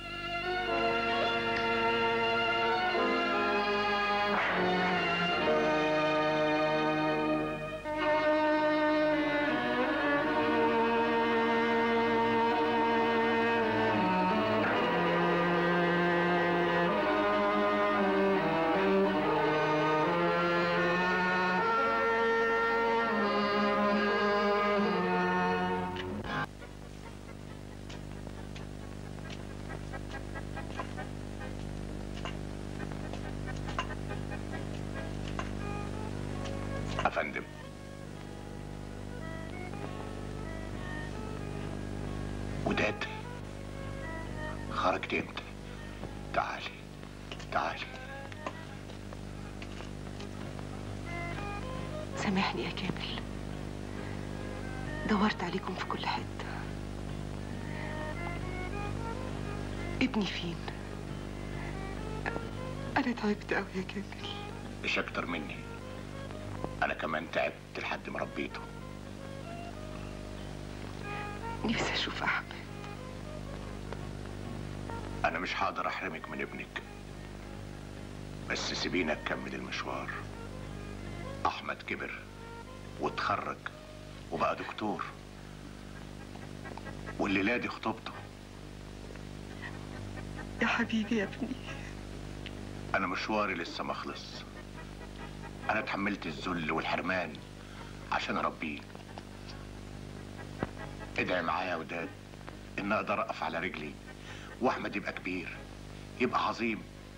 افندم، وداد خرجت امتى؟ تعالي تعالي. سامحني يا كامل، دورت عليكم في كل حته. ابني فين؟ انا تعبت قوي يا كامل. مش اكتر مني، انا كمان تعبت لحد ما ربيته. نفسي اشوف احمد. انا مش هقدر احرمك من ابنك، بس سيبينا نكمل المشوار. احمد كبر واتخرج وبقى دكتور، والليله دي خطوبته. يا حبيبي يا ابني. انا مشواري لسه ما خلص. انا اتحملت الذل والحرمان عشان اربيه. ادعي معايا يا وداد ان اقدر اقف على رجلي واحمد يبقى كبير، يبقى عظيم.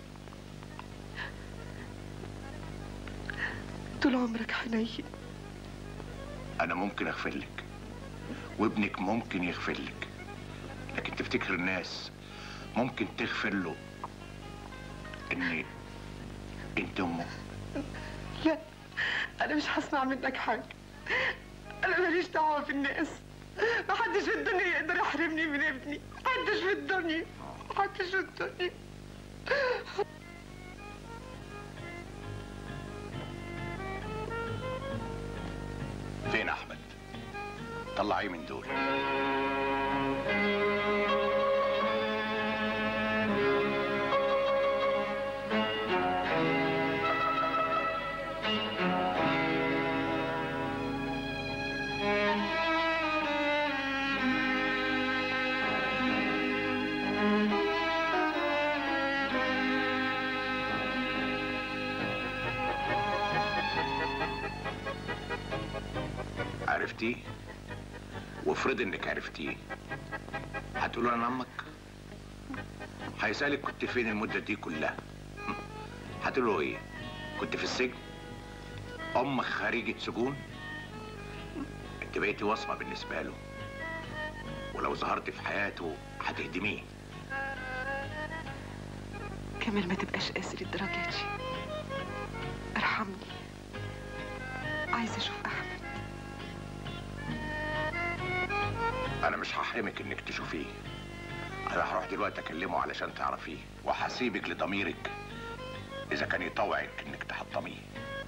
طول عمرك حنين. انا ممكن اغفر لك وابنك ممكن يغفر لك، لكن تفتكر الناس ممكن تغفر له اني انت امه؟ لا، انا مش هسمع منك حاجه. انا ماليش دعوه بالناس. محدش في الدنيا يقدر يحرمني من ابني. محدش في الدنيا، محدش في الدنيا. فين احمد؟ طلعيه من دول. عرفتيه؟ وافرض انك عرفتيه، هتقولوا انا امك؟ هيسألك كنت فين المدة دي كلها؟ هتقولوا ايه؟ كنت في السجن؟ امك خارجة سجون؟ انت بقيتي وصمة بالنسبة له، ولو ظهرت في حياته هتهدميه. كمال ما تبقاش قاسي للدرجة دي. ارحمني، عايزة اشوف احمد. انا مش هحرمك انك تشوفيه. انا هروح دلوقتي اكلمه علشان تعرفيه، وهسيبك لضميرك اذا كان يطوعك انك تحطميه.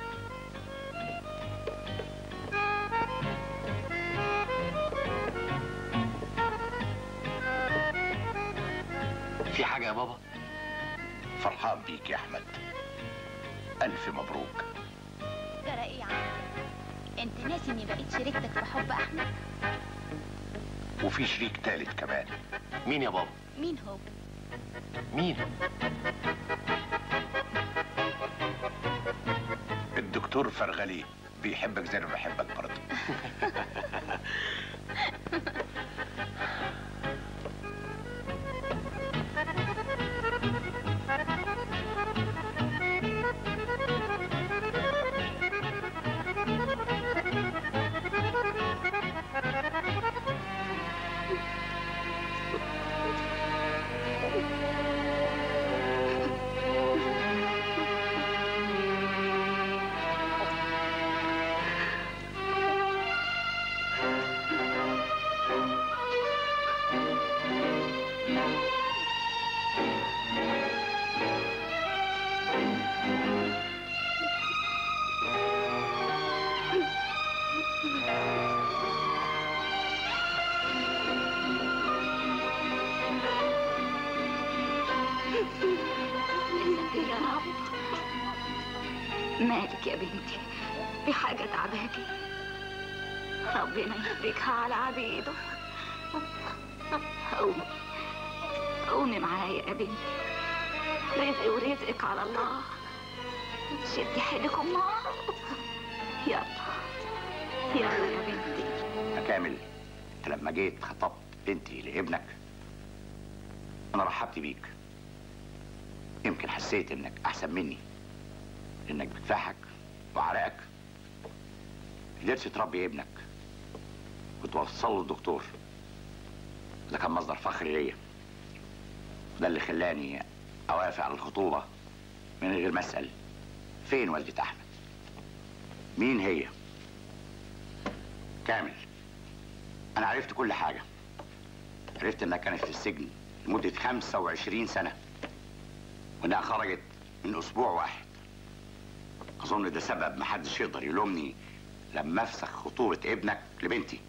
في حاجه يا بابا؟ فرحان بيك يا احمد، الف مبروك. ترى ايه يا عم؟ انت ناسي اني بقيت شريكتك في حب احمد؟ وفي شريك تالت كمان. مين يا بابا؟ مين هو؟ مين؟ الدكتور فرغلي بيحبك زي ما بحبك برضه. مالك يا بنتي؟ في حاجة تعباكي؟ ربنا يهديكها على عبيده. قومي قومي معايا يا بنتي، رزقي ورزقك على الله. شدي حيلك امها. يلا يلا يا بنتي. يا كامل، انت لما جيت خطبت بنتي لابنك انا رحبت بيك. يمكن حسيت انك احسن مني، انك بكفاحك وعرقك قدرت تربي ابنك وتوصله للدكتور. ده كان مصدر فخر ليا، ده اللي خلاني اوافق على الخطوبه من غير ما اسال فين والدة احمد، مين هي. كامل، انا عرفت كل حاجه. عرفت انها كانت في السجن لمده 25 سنه وانها خرجت من اسبوع واحد. اظن ده سبب محدش يقدر يلومني لما افسخ خطوبه ابنك لبنتي.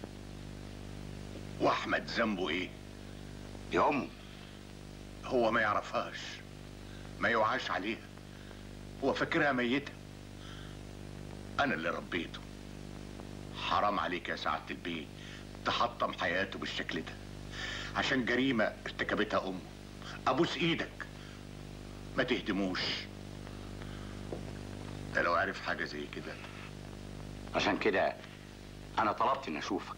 واحمد ذنبه ايه؟ دي امه. هو ما يعرفهاش، ما يوعاش عليها، هو فاكرها ميته. انا اللي ربيته. حرام عليك يا سعاده البيه تحطم حياته بالشكل ده عشان جريمه ارتكبتها امه. ابوس ايدك ما تهدموش. ده لو عرف حاجه زي كده. عشان كده انا طلبت اني اشوفك.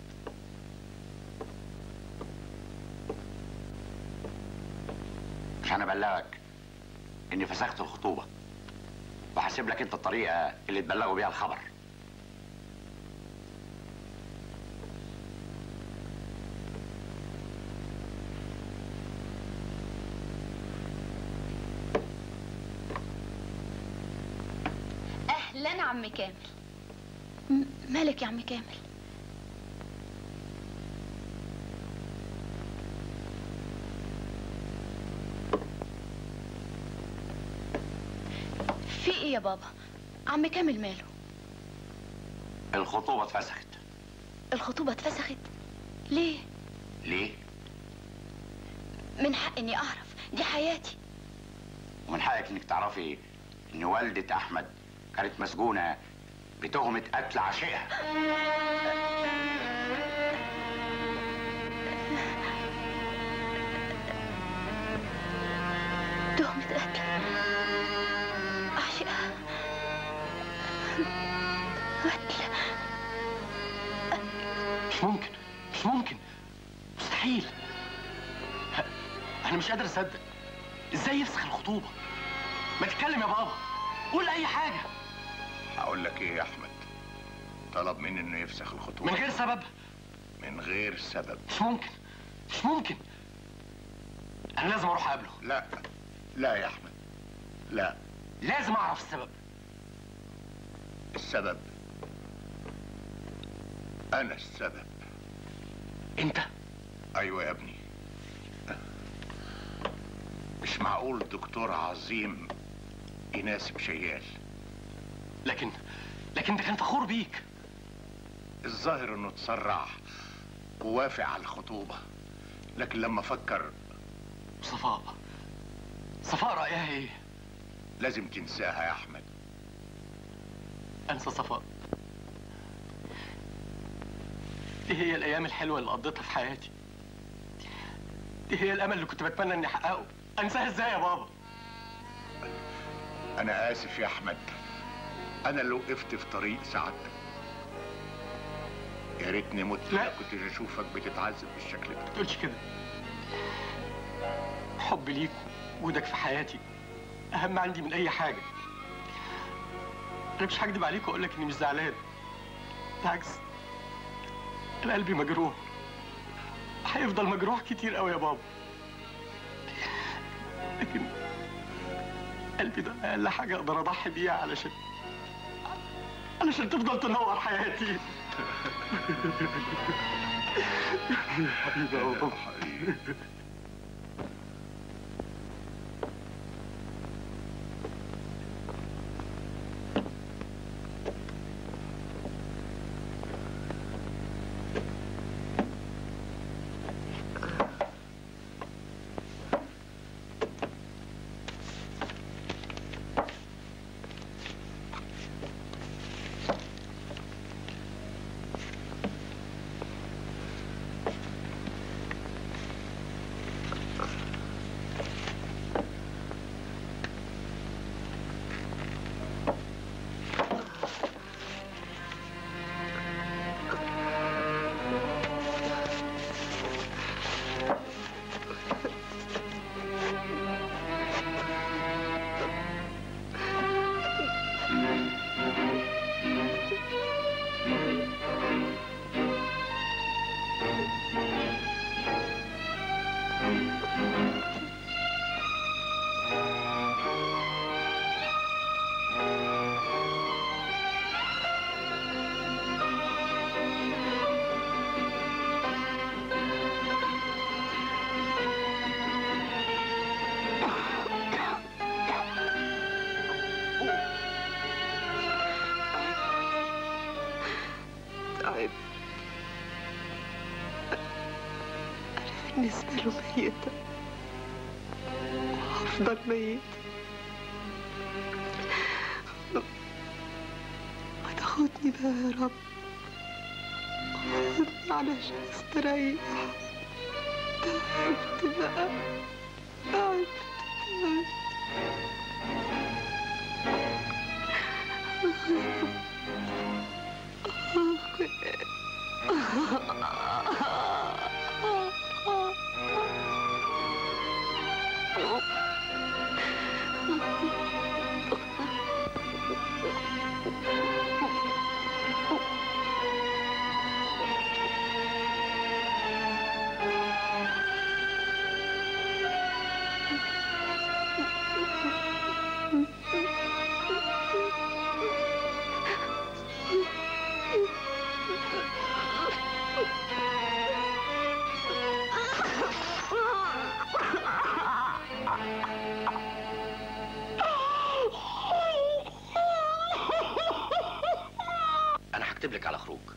عشان ابلغك اني فسخت الخطوبه وهسيب لك انت الطريقه اللي تبلغوا بيها الخبر. اهلا عم كامل. مالك يا عم كامل؟ في ايه يا بابا؟ عم كامل ماله؟ الخطوبه اتفسخت. الخطوبة اتفسخت؟ ليه؟ ليه؟ من حق اني اعرف، دي حياتي. ومن حقك انك تعرفي ان والدة احمد كانت مسجونة بتهمة قتل عشيقها. تهمة قتل عشيقها؟ قتل؟ مش ممكن، مش ممكن، مستحيل. انا مش قادر اصدق. ازاي يفسخ الخطوبة؟ ما تتكلم يا بابا، قول اي حاجة. هقول لك ايه يا احمد؟ طلب مني انه يفسخ الخطوبه من غير سبب؟ من غير سبب. مش ممكن، مش ممكن. انا لازم اروح اقابله. لا لا يا احمد، لا. لازم اعرف السبب. السبب انا السبب. انت؟ ايوه يا ابني. مش معقول دكتور عظيم يناسب شيال. لكن ده كان فخور بيك. الظاهر انه اتسرع ووافق على الخطوبة، لكن لما فكر. صفاء رأيها ايه؟ لازم تنساها يا احمد. انسى صفاء؟ دي هي الايام الحلوة اللي قضيتها في حياتي. دي هي الامل اللي كنت بتمنى اني احققه. انساها ازاي يا بابا؟ انا اسف يا احمد، انا اللي وقفت في طريق سعادتك. يا ريتني مت ما كنتش اشوفك بتتعذب بالشكل ده. ما تقولش كده. حبي ليك وجودك في حياتي اهم عندي من اي حاجه. انا مش هكدب عليك واقول لك اني مش زعلان، بالعكس انا قلبي مجروح، هيفضل مجروح كتير قوي يا بابا، لكن قلبي ده اقل حاجه اقدر اضحي بيها علشان تفضل تنور حياتي. حبيبي يا بابا. بالنسبة له ميتة وهفضل ميت. ما تاخدني بقى يا رب، خدني علشان استريح. تعبت بقى، تعبت. هكتب لك على خروج.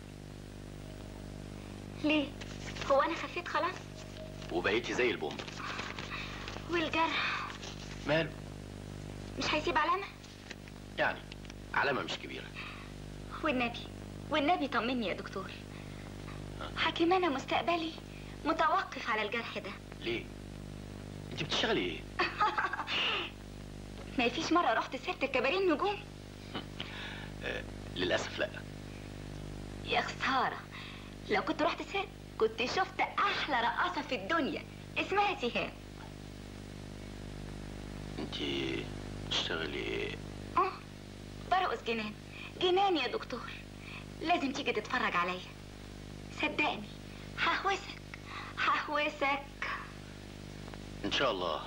ليه؟ هو انا خفيت خلاص؟ وبقيتي زي البومب. والجرح ماله؟ مش هيسيب علامة؟ يعني علامة مش كبيرة. والنبي طمني يا دكتور. حكيم انا مستقبلي متوقف على الجرح ده. ليه؟ انت بتشتغلي ايه؟ ما فيش مرة رحت سيرة الكباريه النجوم؟ للأسف لا. يا خسارة، لو كنت رحت سيرة كنت شفت أحلى رقاصة في الدنيا اسمها سهام. انت بتشتغلي ايه؟ برقص جنان يا دكتور. لازم تيجي تتفرج عليا، صدقني ههوسك. ان شاء الله.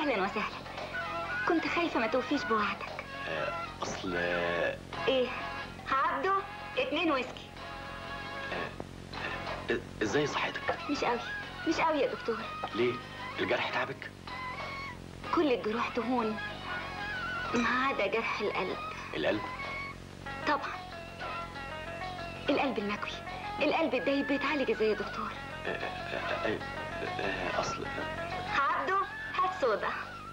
اهلا وسهلا. كنت خايفه ما توفيش بوعدك. اصل ايه عبده 2 ويسكي. ازاي صحتك؟ مش قوي يا دكتور. ليه؟ الجرح تعبك؟ كل الجروح تهون ما عدا جرح القلب. القلب؟ طبعا القلب المكوي، القلب الدايب بيتعالج ازاي يا دكتور؟ اصل عبده هات صودا.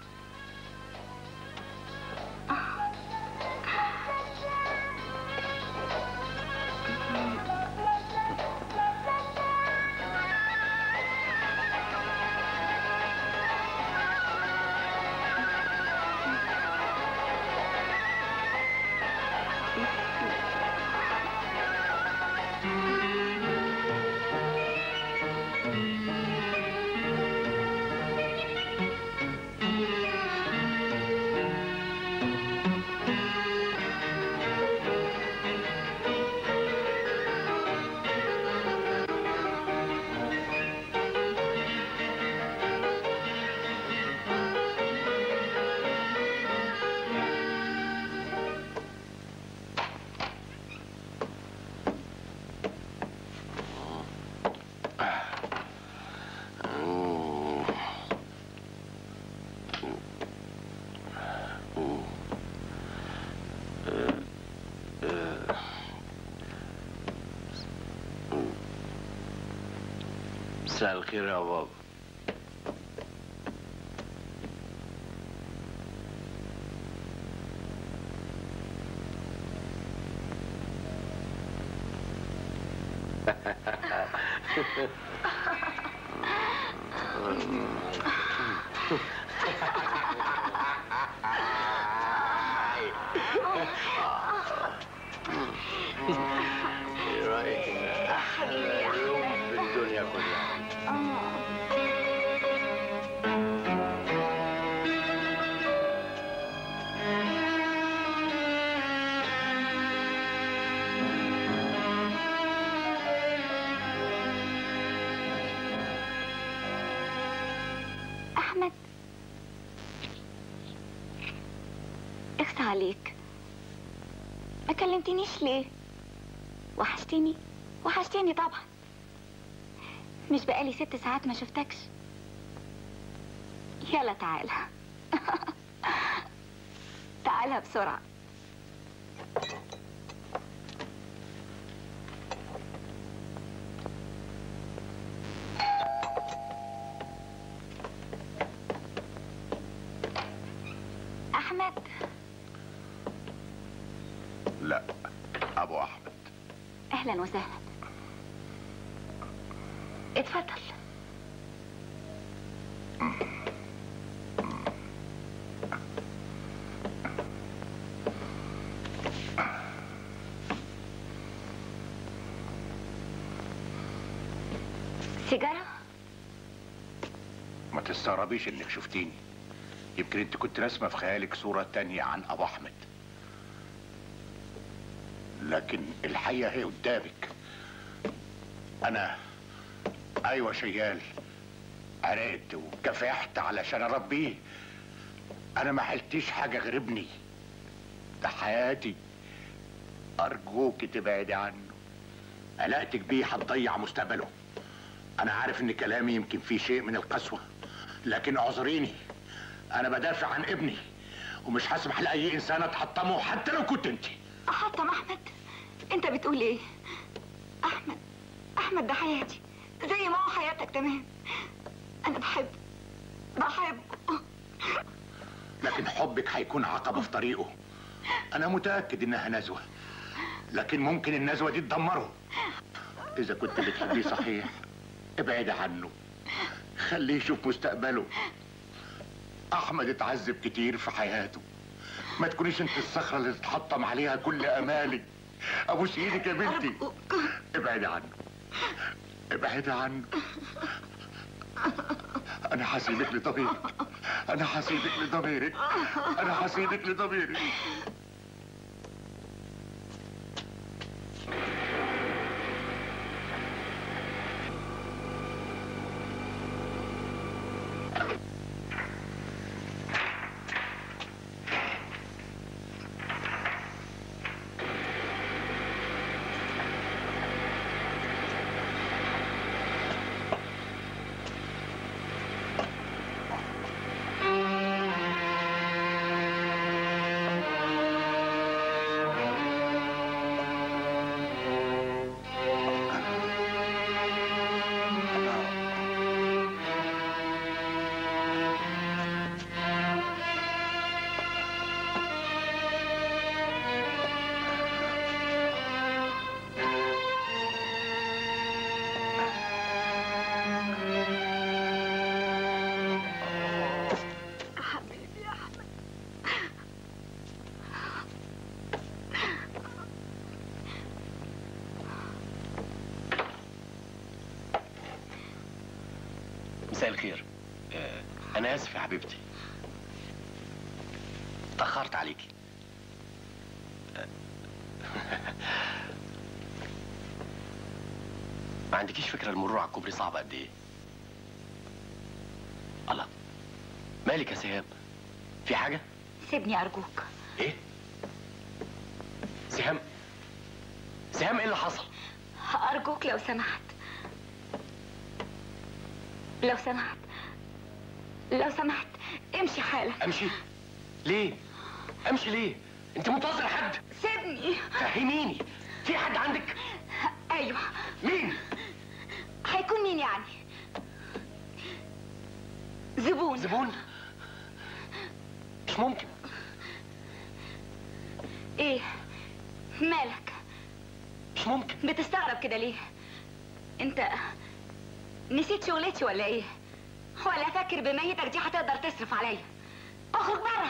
مساء الخير يا بابا. ايه رايك؟ احلى يوم في الدنيا كلها. احمد اخس عليك، ما كلمتنيش ليه؟ وحشتني طبعا. مش بقالي 6 ساعات ما شفتكش. يلا تعالى. تعالى بسرعة. أحمد. لا، أبو أحمد. أهلا وسهلا. اتفضل. سيجارة؟ ما تستغربيش انك شفتيني. يمكن انت كنت راسمه في خيالك صورة تانية عن ابو احمد، لكن الحقيقة هي قدامك. انا ايوه شيال، عرقت وكافحت علشان اربيه. انا ما حلتيش حاجة غير ابني، ده حياتي. ارجوك تبعدي عنه، علاقتك بيه هتضيع مستقبله. انا عارف ان كلامي يمكن فيه شيء من القسوة، لكن اعذريني، انا بدافع عن ابني ومش هسمح لاي انسان اتحطمه حتى لو كنت انت. احطم احمد؟ انت بتقول ايه؟ احمد ده حياتي زي ما هو حياتك تمام. انا بحبه. لكن حبك هيكون عقبة في طريقه. انا متأكد انها نزوة، لكن ممكن النزوة دي تدمره. اذا كنت بتحبيه صحيح ابعد عنه، خليه يشوف مستقبله. احمد اتعذب كتير في حياته، ما تكونيش انت الصخرة اللي تتحطم عليها كل امالي. ابوس ايدك يا بنتي، ابعدي عنه، ابعدي عنه. انا هسيبك لضميرك، انا هسيبك لضميرك، انا هسيبك لضميرك. الخير. انا اسف يا حبيبتي، اتاخرت عليكي. ما عندكيش فكره المرور على الكوبري صعب قد ايه؟ الله، مالك يا سهام؟ في حاجه؟ سيبني ارجوك. ايه؟ سهام، سهام، ايه اللي حصل؟ ارجوك لو سمحت، لو سمحت، لو سمحت امشي حالك. امشي؟ ليه؟ امشي ليه؟ انت منتظر حد؟ سيبني. فهميني، في حد عندك؟ ايوه. مين؟ هيكون مين يعني؟ زبون. زبون؟ مش ممكن. ايه مالك؟ مش ممكن. بتستغرب كده ليه؟ انت نسيت شغلتي ولا ايه؟ ولا فاكر بميتك دي هتقدر تصرف عليا؟ اخرج بره.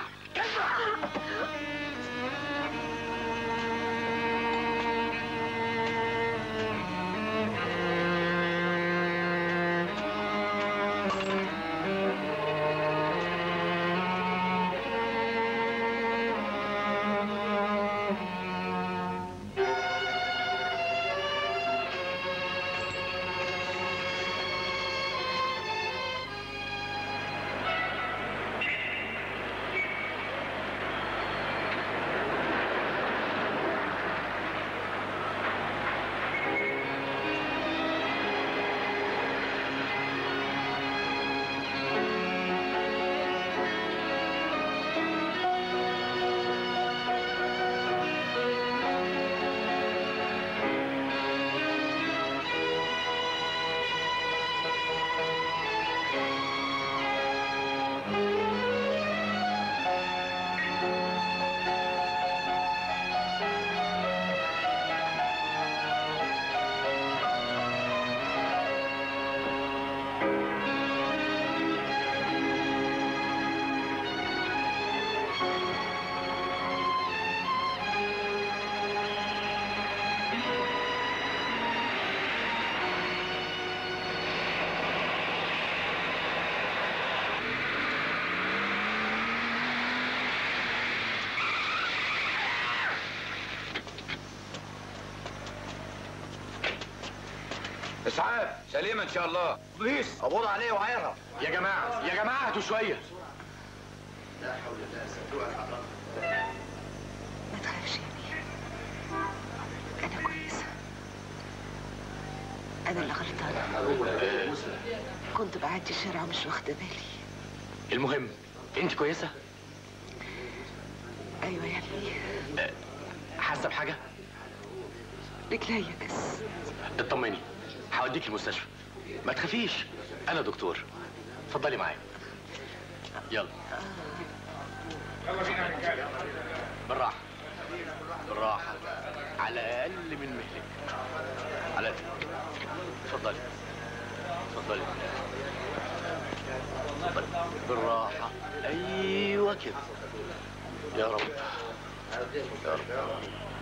اسعاف سليمه ان شاء الله. بوليس قبض عليه وعايرها. يا جماعه، يا جماعه، هاتوا شويه. لا حول الله قوة إلا بالله. ما تخافش يا بيه، انا كويسه. انا اللي غلطانه، كنت بعدي الشارع ومش واخده بالي. المهم انت كويسه؟ ايوه يا ابني. حاسه بحاجه؟ رجليا بس. اطمني، هوديك المستشفى، ما تخافيش، انا دكتور. اتفضلي معايا. يلا يلا بينا يا رجاله. بالراحه بالراحه، على اقل من مهلك. على اتفضلي اتفضلي اتفضلي بالراحه. ايوه كده. يا رب يا رب.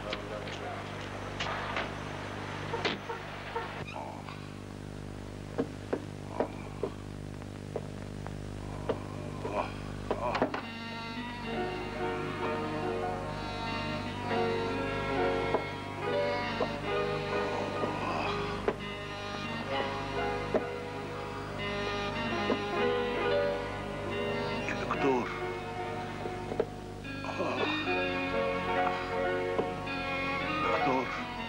دكتور، دكتور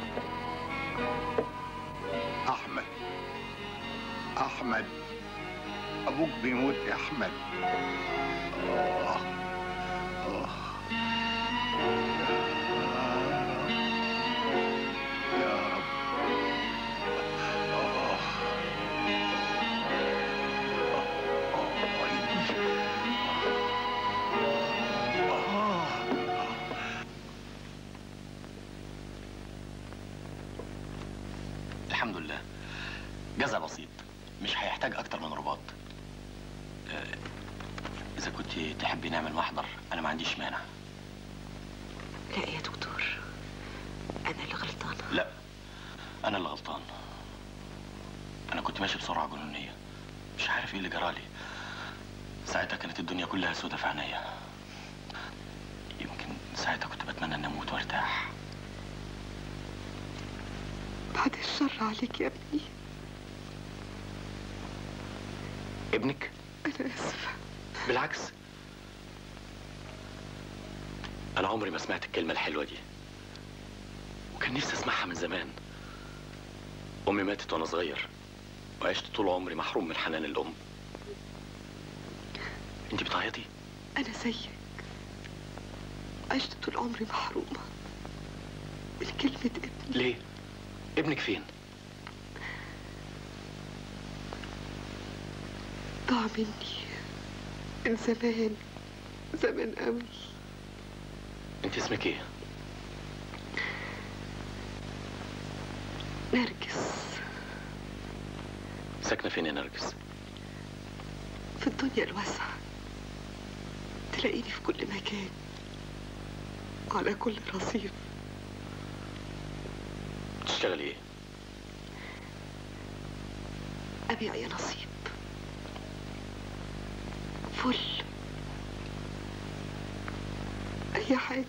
احمد، احمد ابوك بيموت يا احمد. يا رب. الحمد لله، جزع بسيط، مش هيحتاج اكتر من رباط. اذا كنت تحبي نعمل محضر انا ما عنديش مانع. لا يا دكتور، انا اللي غلطانه. لا، انا اللي غلطان. انا كنت ماشي بسرعه جنونيه، مش عارف ايه اللي جرالي. ساعتها كانت الدنيا كلها سودة في عينيا. يمكن ساعتها كنت بتمنى اني اموت وارتاح. بعد الشر عليك يا ابني. ابنك؟ أنا آسفة. بالعكس، أنا عمري ما سمعت الكلمة الحلوة دي، وكان نفسي أسمعها من زمان. أمي ماتت وأنا صغير، وعشت طول عمري محروم من حنان الأم. أنت بتعيطي؟ أنا زيك، عشت طول عمري محرومة من كلمة ابني. ليه؟ ابنك فين؟ ضاع مني من زمان، زمان قوي. أنت اسمك إيه؟ نرجس. ساكنة فين يا نرجس؟ في الدنيا الواسعة، تلاقيني في كل مكان، على كل رصيف. بتشتغلي إيه؟ أبيع يا نصيب، فل، أي حاجة.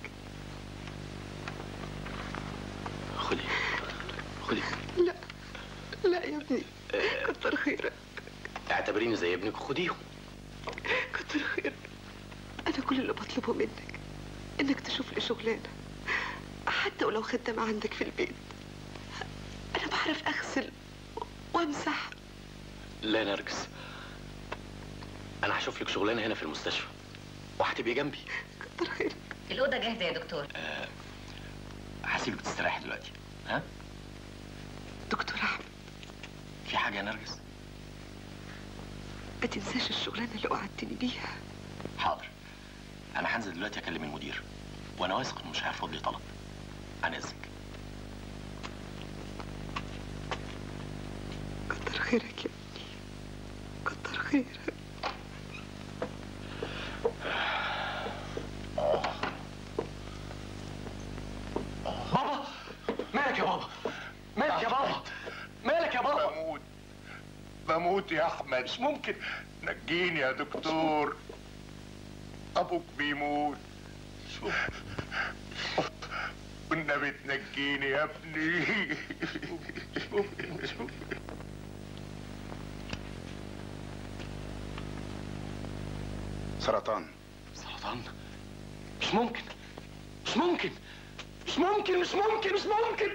خدي. لا لا يا ابني، كتر خيرك. اعتبريني زي ابنك وخديهم. كتر خيرك. أنا كل اللي بطلبه منك إنك تشوف لي شغلانة، حتى ولو خدامة عندك في البيت. أنا بعرف أغسل وأمسح. لا يا نرجس، أنا هشوف لك شغلانة هنا في المستشفى وهتبقي جنبي. كتر خيرك. الأوضة جاهزة يا دكتور. هسيبك تستريحي دلوقتي. ها؟ دكتور أحمد، في حاجة يا نرجس؟ ما تنساش الشغلانة اللي وعدتني بيها. حاضر، أنا هنزل دلوقتي أكلم المدير، وأنا واثق إنه مش هيرفض لي طلب. عن إذنك. كتر خيرك يا ابني، كتر خيرك. بابا، مالك يا بابا؟ مالك يا بابا؟ مالك يا بابا؟ بموت يا احمد. مش ممكن. نجيني يا دكتور، ابوك بيموت. والنبي تنجيني يا ابني. مش ممكن. سرطان. سرطان؟ مش ممكن، مش ممكن، مش ممكن، مش ممكن، مش ممكن.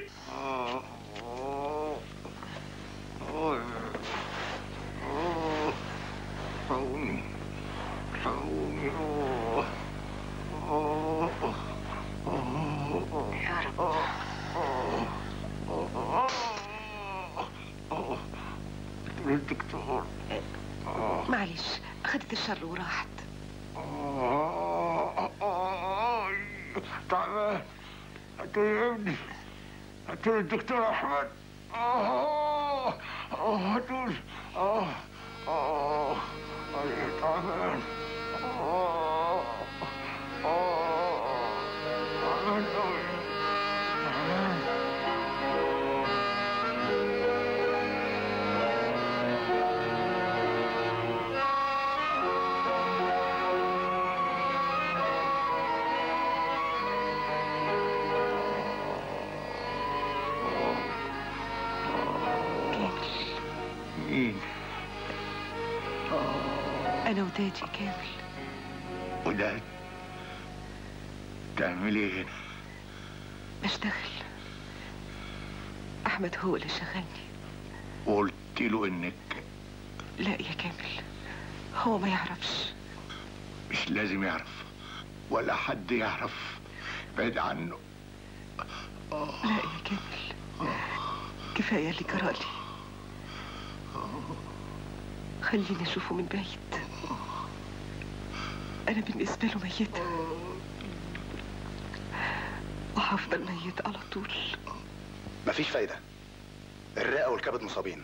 روني روني. يا رب. الدكتور. معلش، أخدت الشر وراحت. تعبان. هاتوا يا ابني، هاتوا الدكتور احمد. هاتوا. تعبان. تعبان قوي. مين؟ أنا وداد يا كامل. وداد؟ تعملي ايه هنا؟ بشتغل. أحمد هو اللي شغلني. وقلت له انك... لا يا كامل، هو ما يعرفش. مش لازم يعرف، ولا حد يعرف. بعيد عنه. لا يا كامل، كفاية اللي جرالي. خليني أشوفه من بعيد. أنا بالنسبة له ميتة، وهفضل ميت على طول. مفيش فايدة، الرئة والكبد مصابين.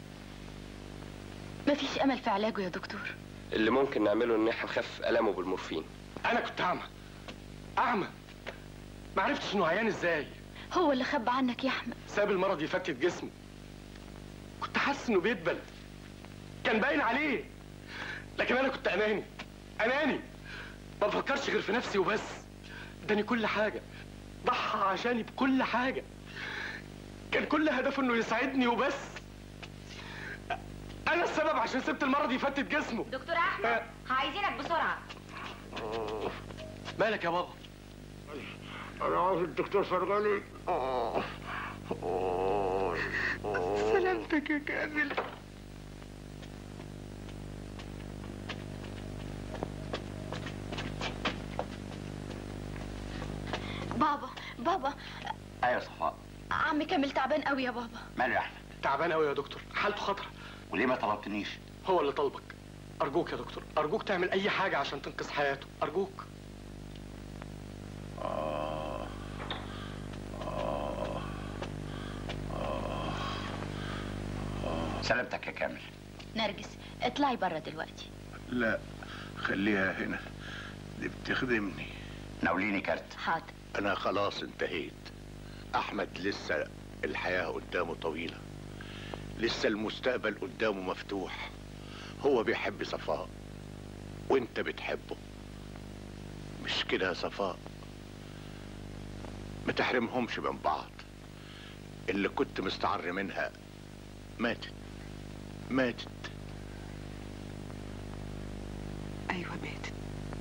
مفيش أمل في علاجه يا دكتور. اللي ممكن نعمله ان احنا نخفف ألمه بالمورفين. أنا كنت أعمى، أعمى، ما عرفتش إنه عيان إزاي. هو اللي خبى عنك يا أحمد. ساب المرض يفتت جسمه، كنت حاسس إنه بيدبل. كان باين عليه. لكن انا كنت اناني ما بفكرش غير في نفسي وبس. اداني كل حاجه، ضحى عشاني بكل حاجه، كان كل هدفه انه يساعدني وبس. انا السبب عشان سبت المرض يفتت جسمه. دكتور احمد عايزينك بسرعه. مالك يا بابا؟ انا عاوز الدكتور فرغلي. سلامتك يا كامل. بابا ايوه صفاء. عمي كامل تعبان قوي يا بابا. ماله يا احمد؟ تعبان قوي يا دكتور، حالته خطره. وليه ما طلبتنيش؟ هو اللي طلبك. ارجوك يا دكتور، ارجوك تعمل اي حاجه عشان تنقذ حياته، ارجوك. سلامتك يا كامل. نرجس اطلعي بره دلوقتي. لا خليها هنا، دي بتخدمني. ناوليني كارت. حاضر. انا خلاص انتهيت. احمد لسه الحياة قدامه طويلة، لسه المستقبل قدامه مفتوح. هو بيحب صفاء وانت بتحبه، مش كده يا صفاء؟ ما تحرمهمش من بعض. اللي كنت مستعر منها ماتت. ايوه ماتت.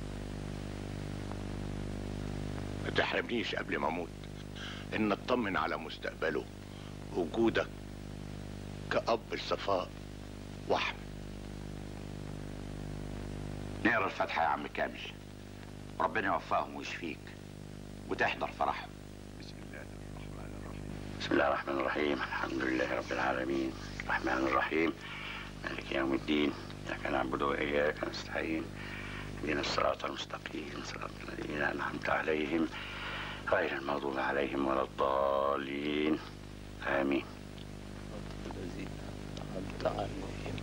ما تحرمنيش قبل ما اموت ان اطمن على مستقبله، وجودك كأب لصفاء واحمد. نقرا الفاتحه يا عم كامل، ربنا يوفقهم ويشفيك وتحضر فرحهم. بسم الله الرحمن الرحيم. بسم الله الرحمن الرحيم. الحمد لله رب العالمين الرحمن الرحيم مالك يوم الدين. إياك نعبد وإياك نستعين اهدنا الصراط المستقيم صراط الذين أنعمت عليهم غير المغضوب عليهم ولا الضالين آمين. الذين أنعمت عليهم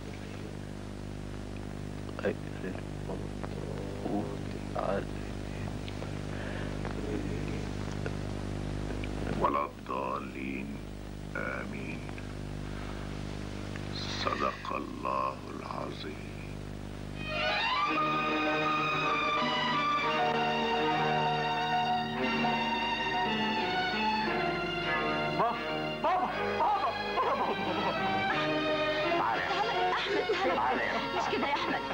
غير المغضوب عليهم ولا الضالين آمين. صدق الله العظيم. تعالى يا احمد مش كده يا احمد.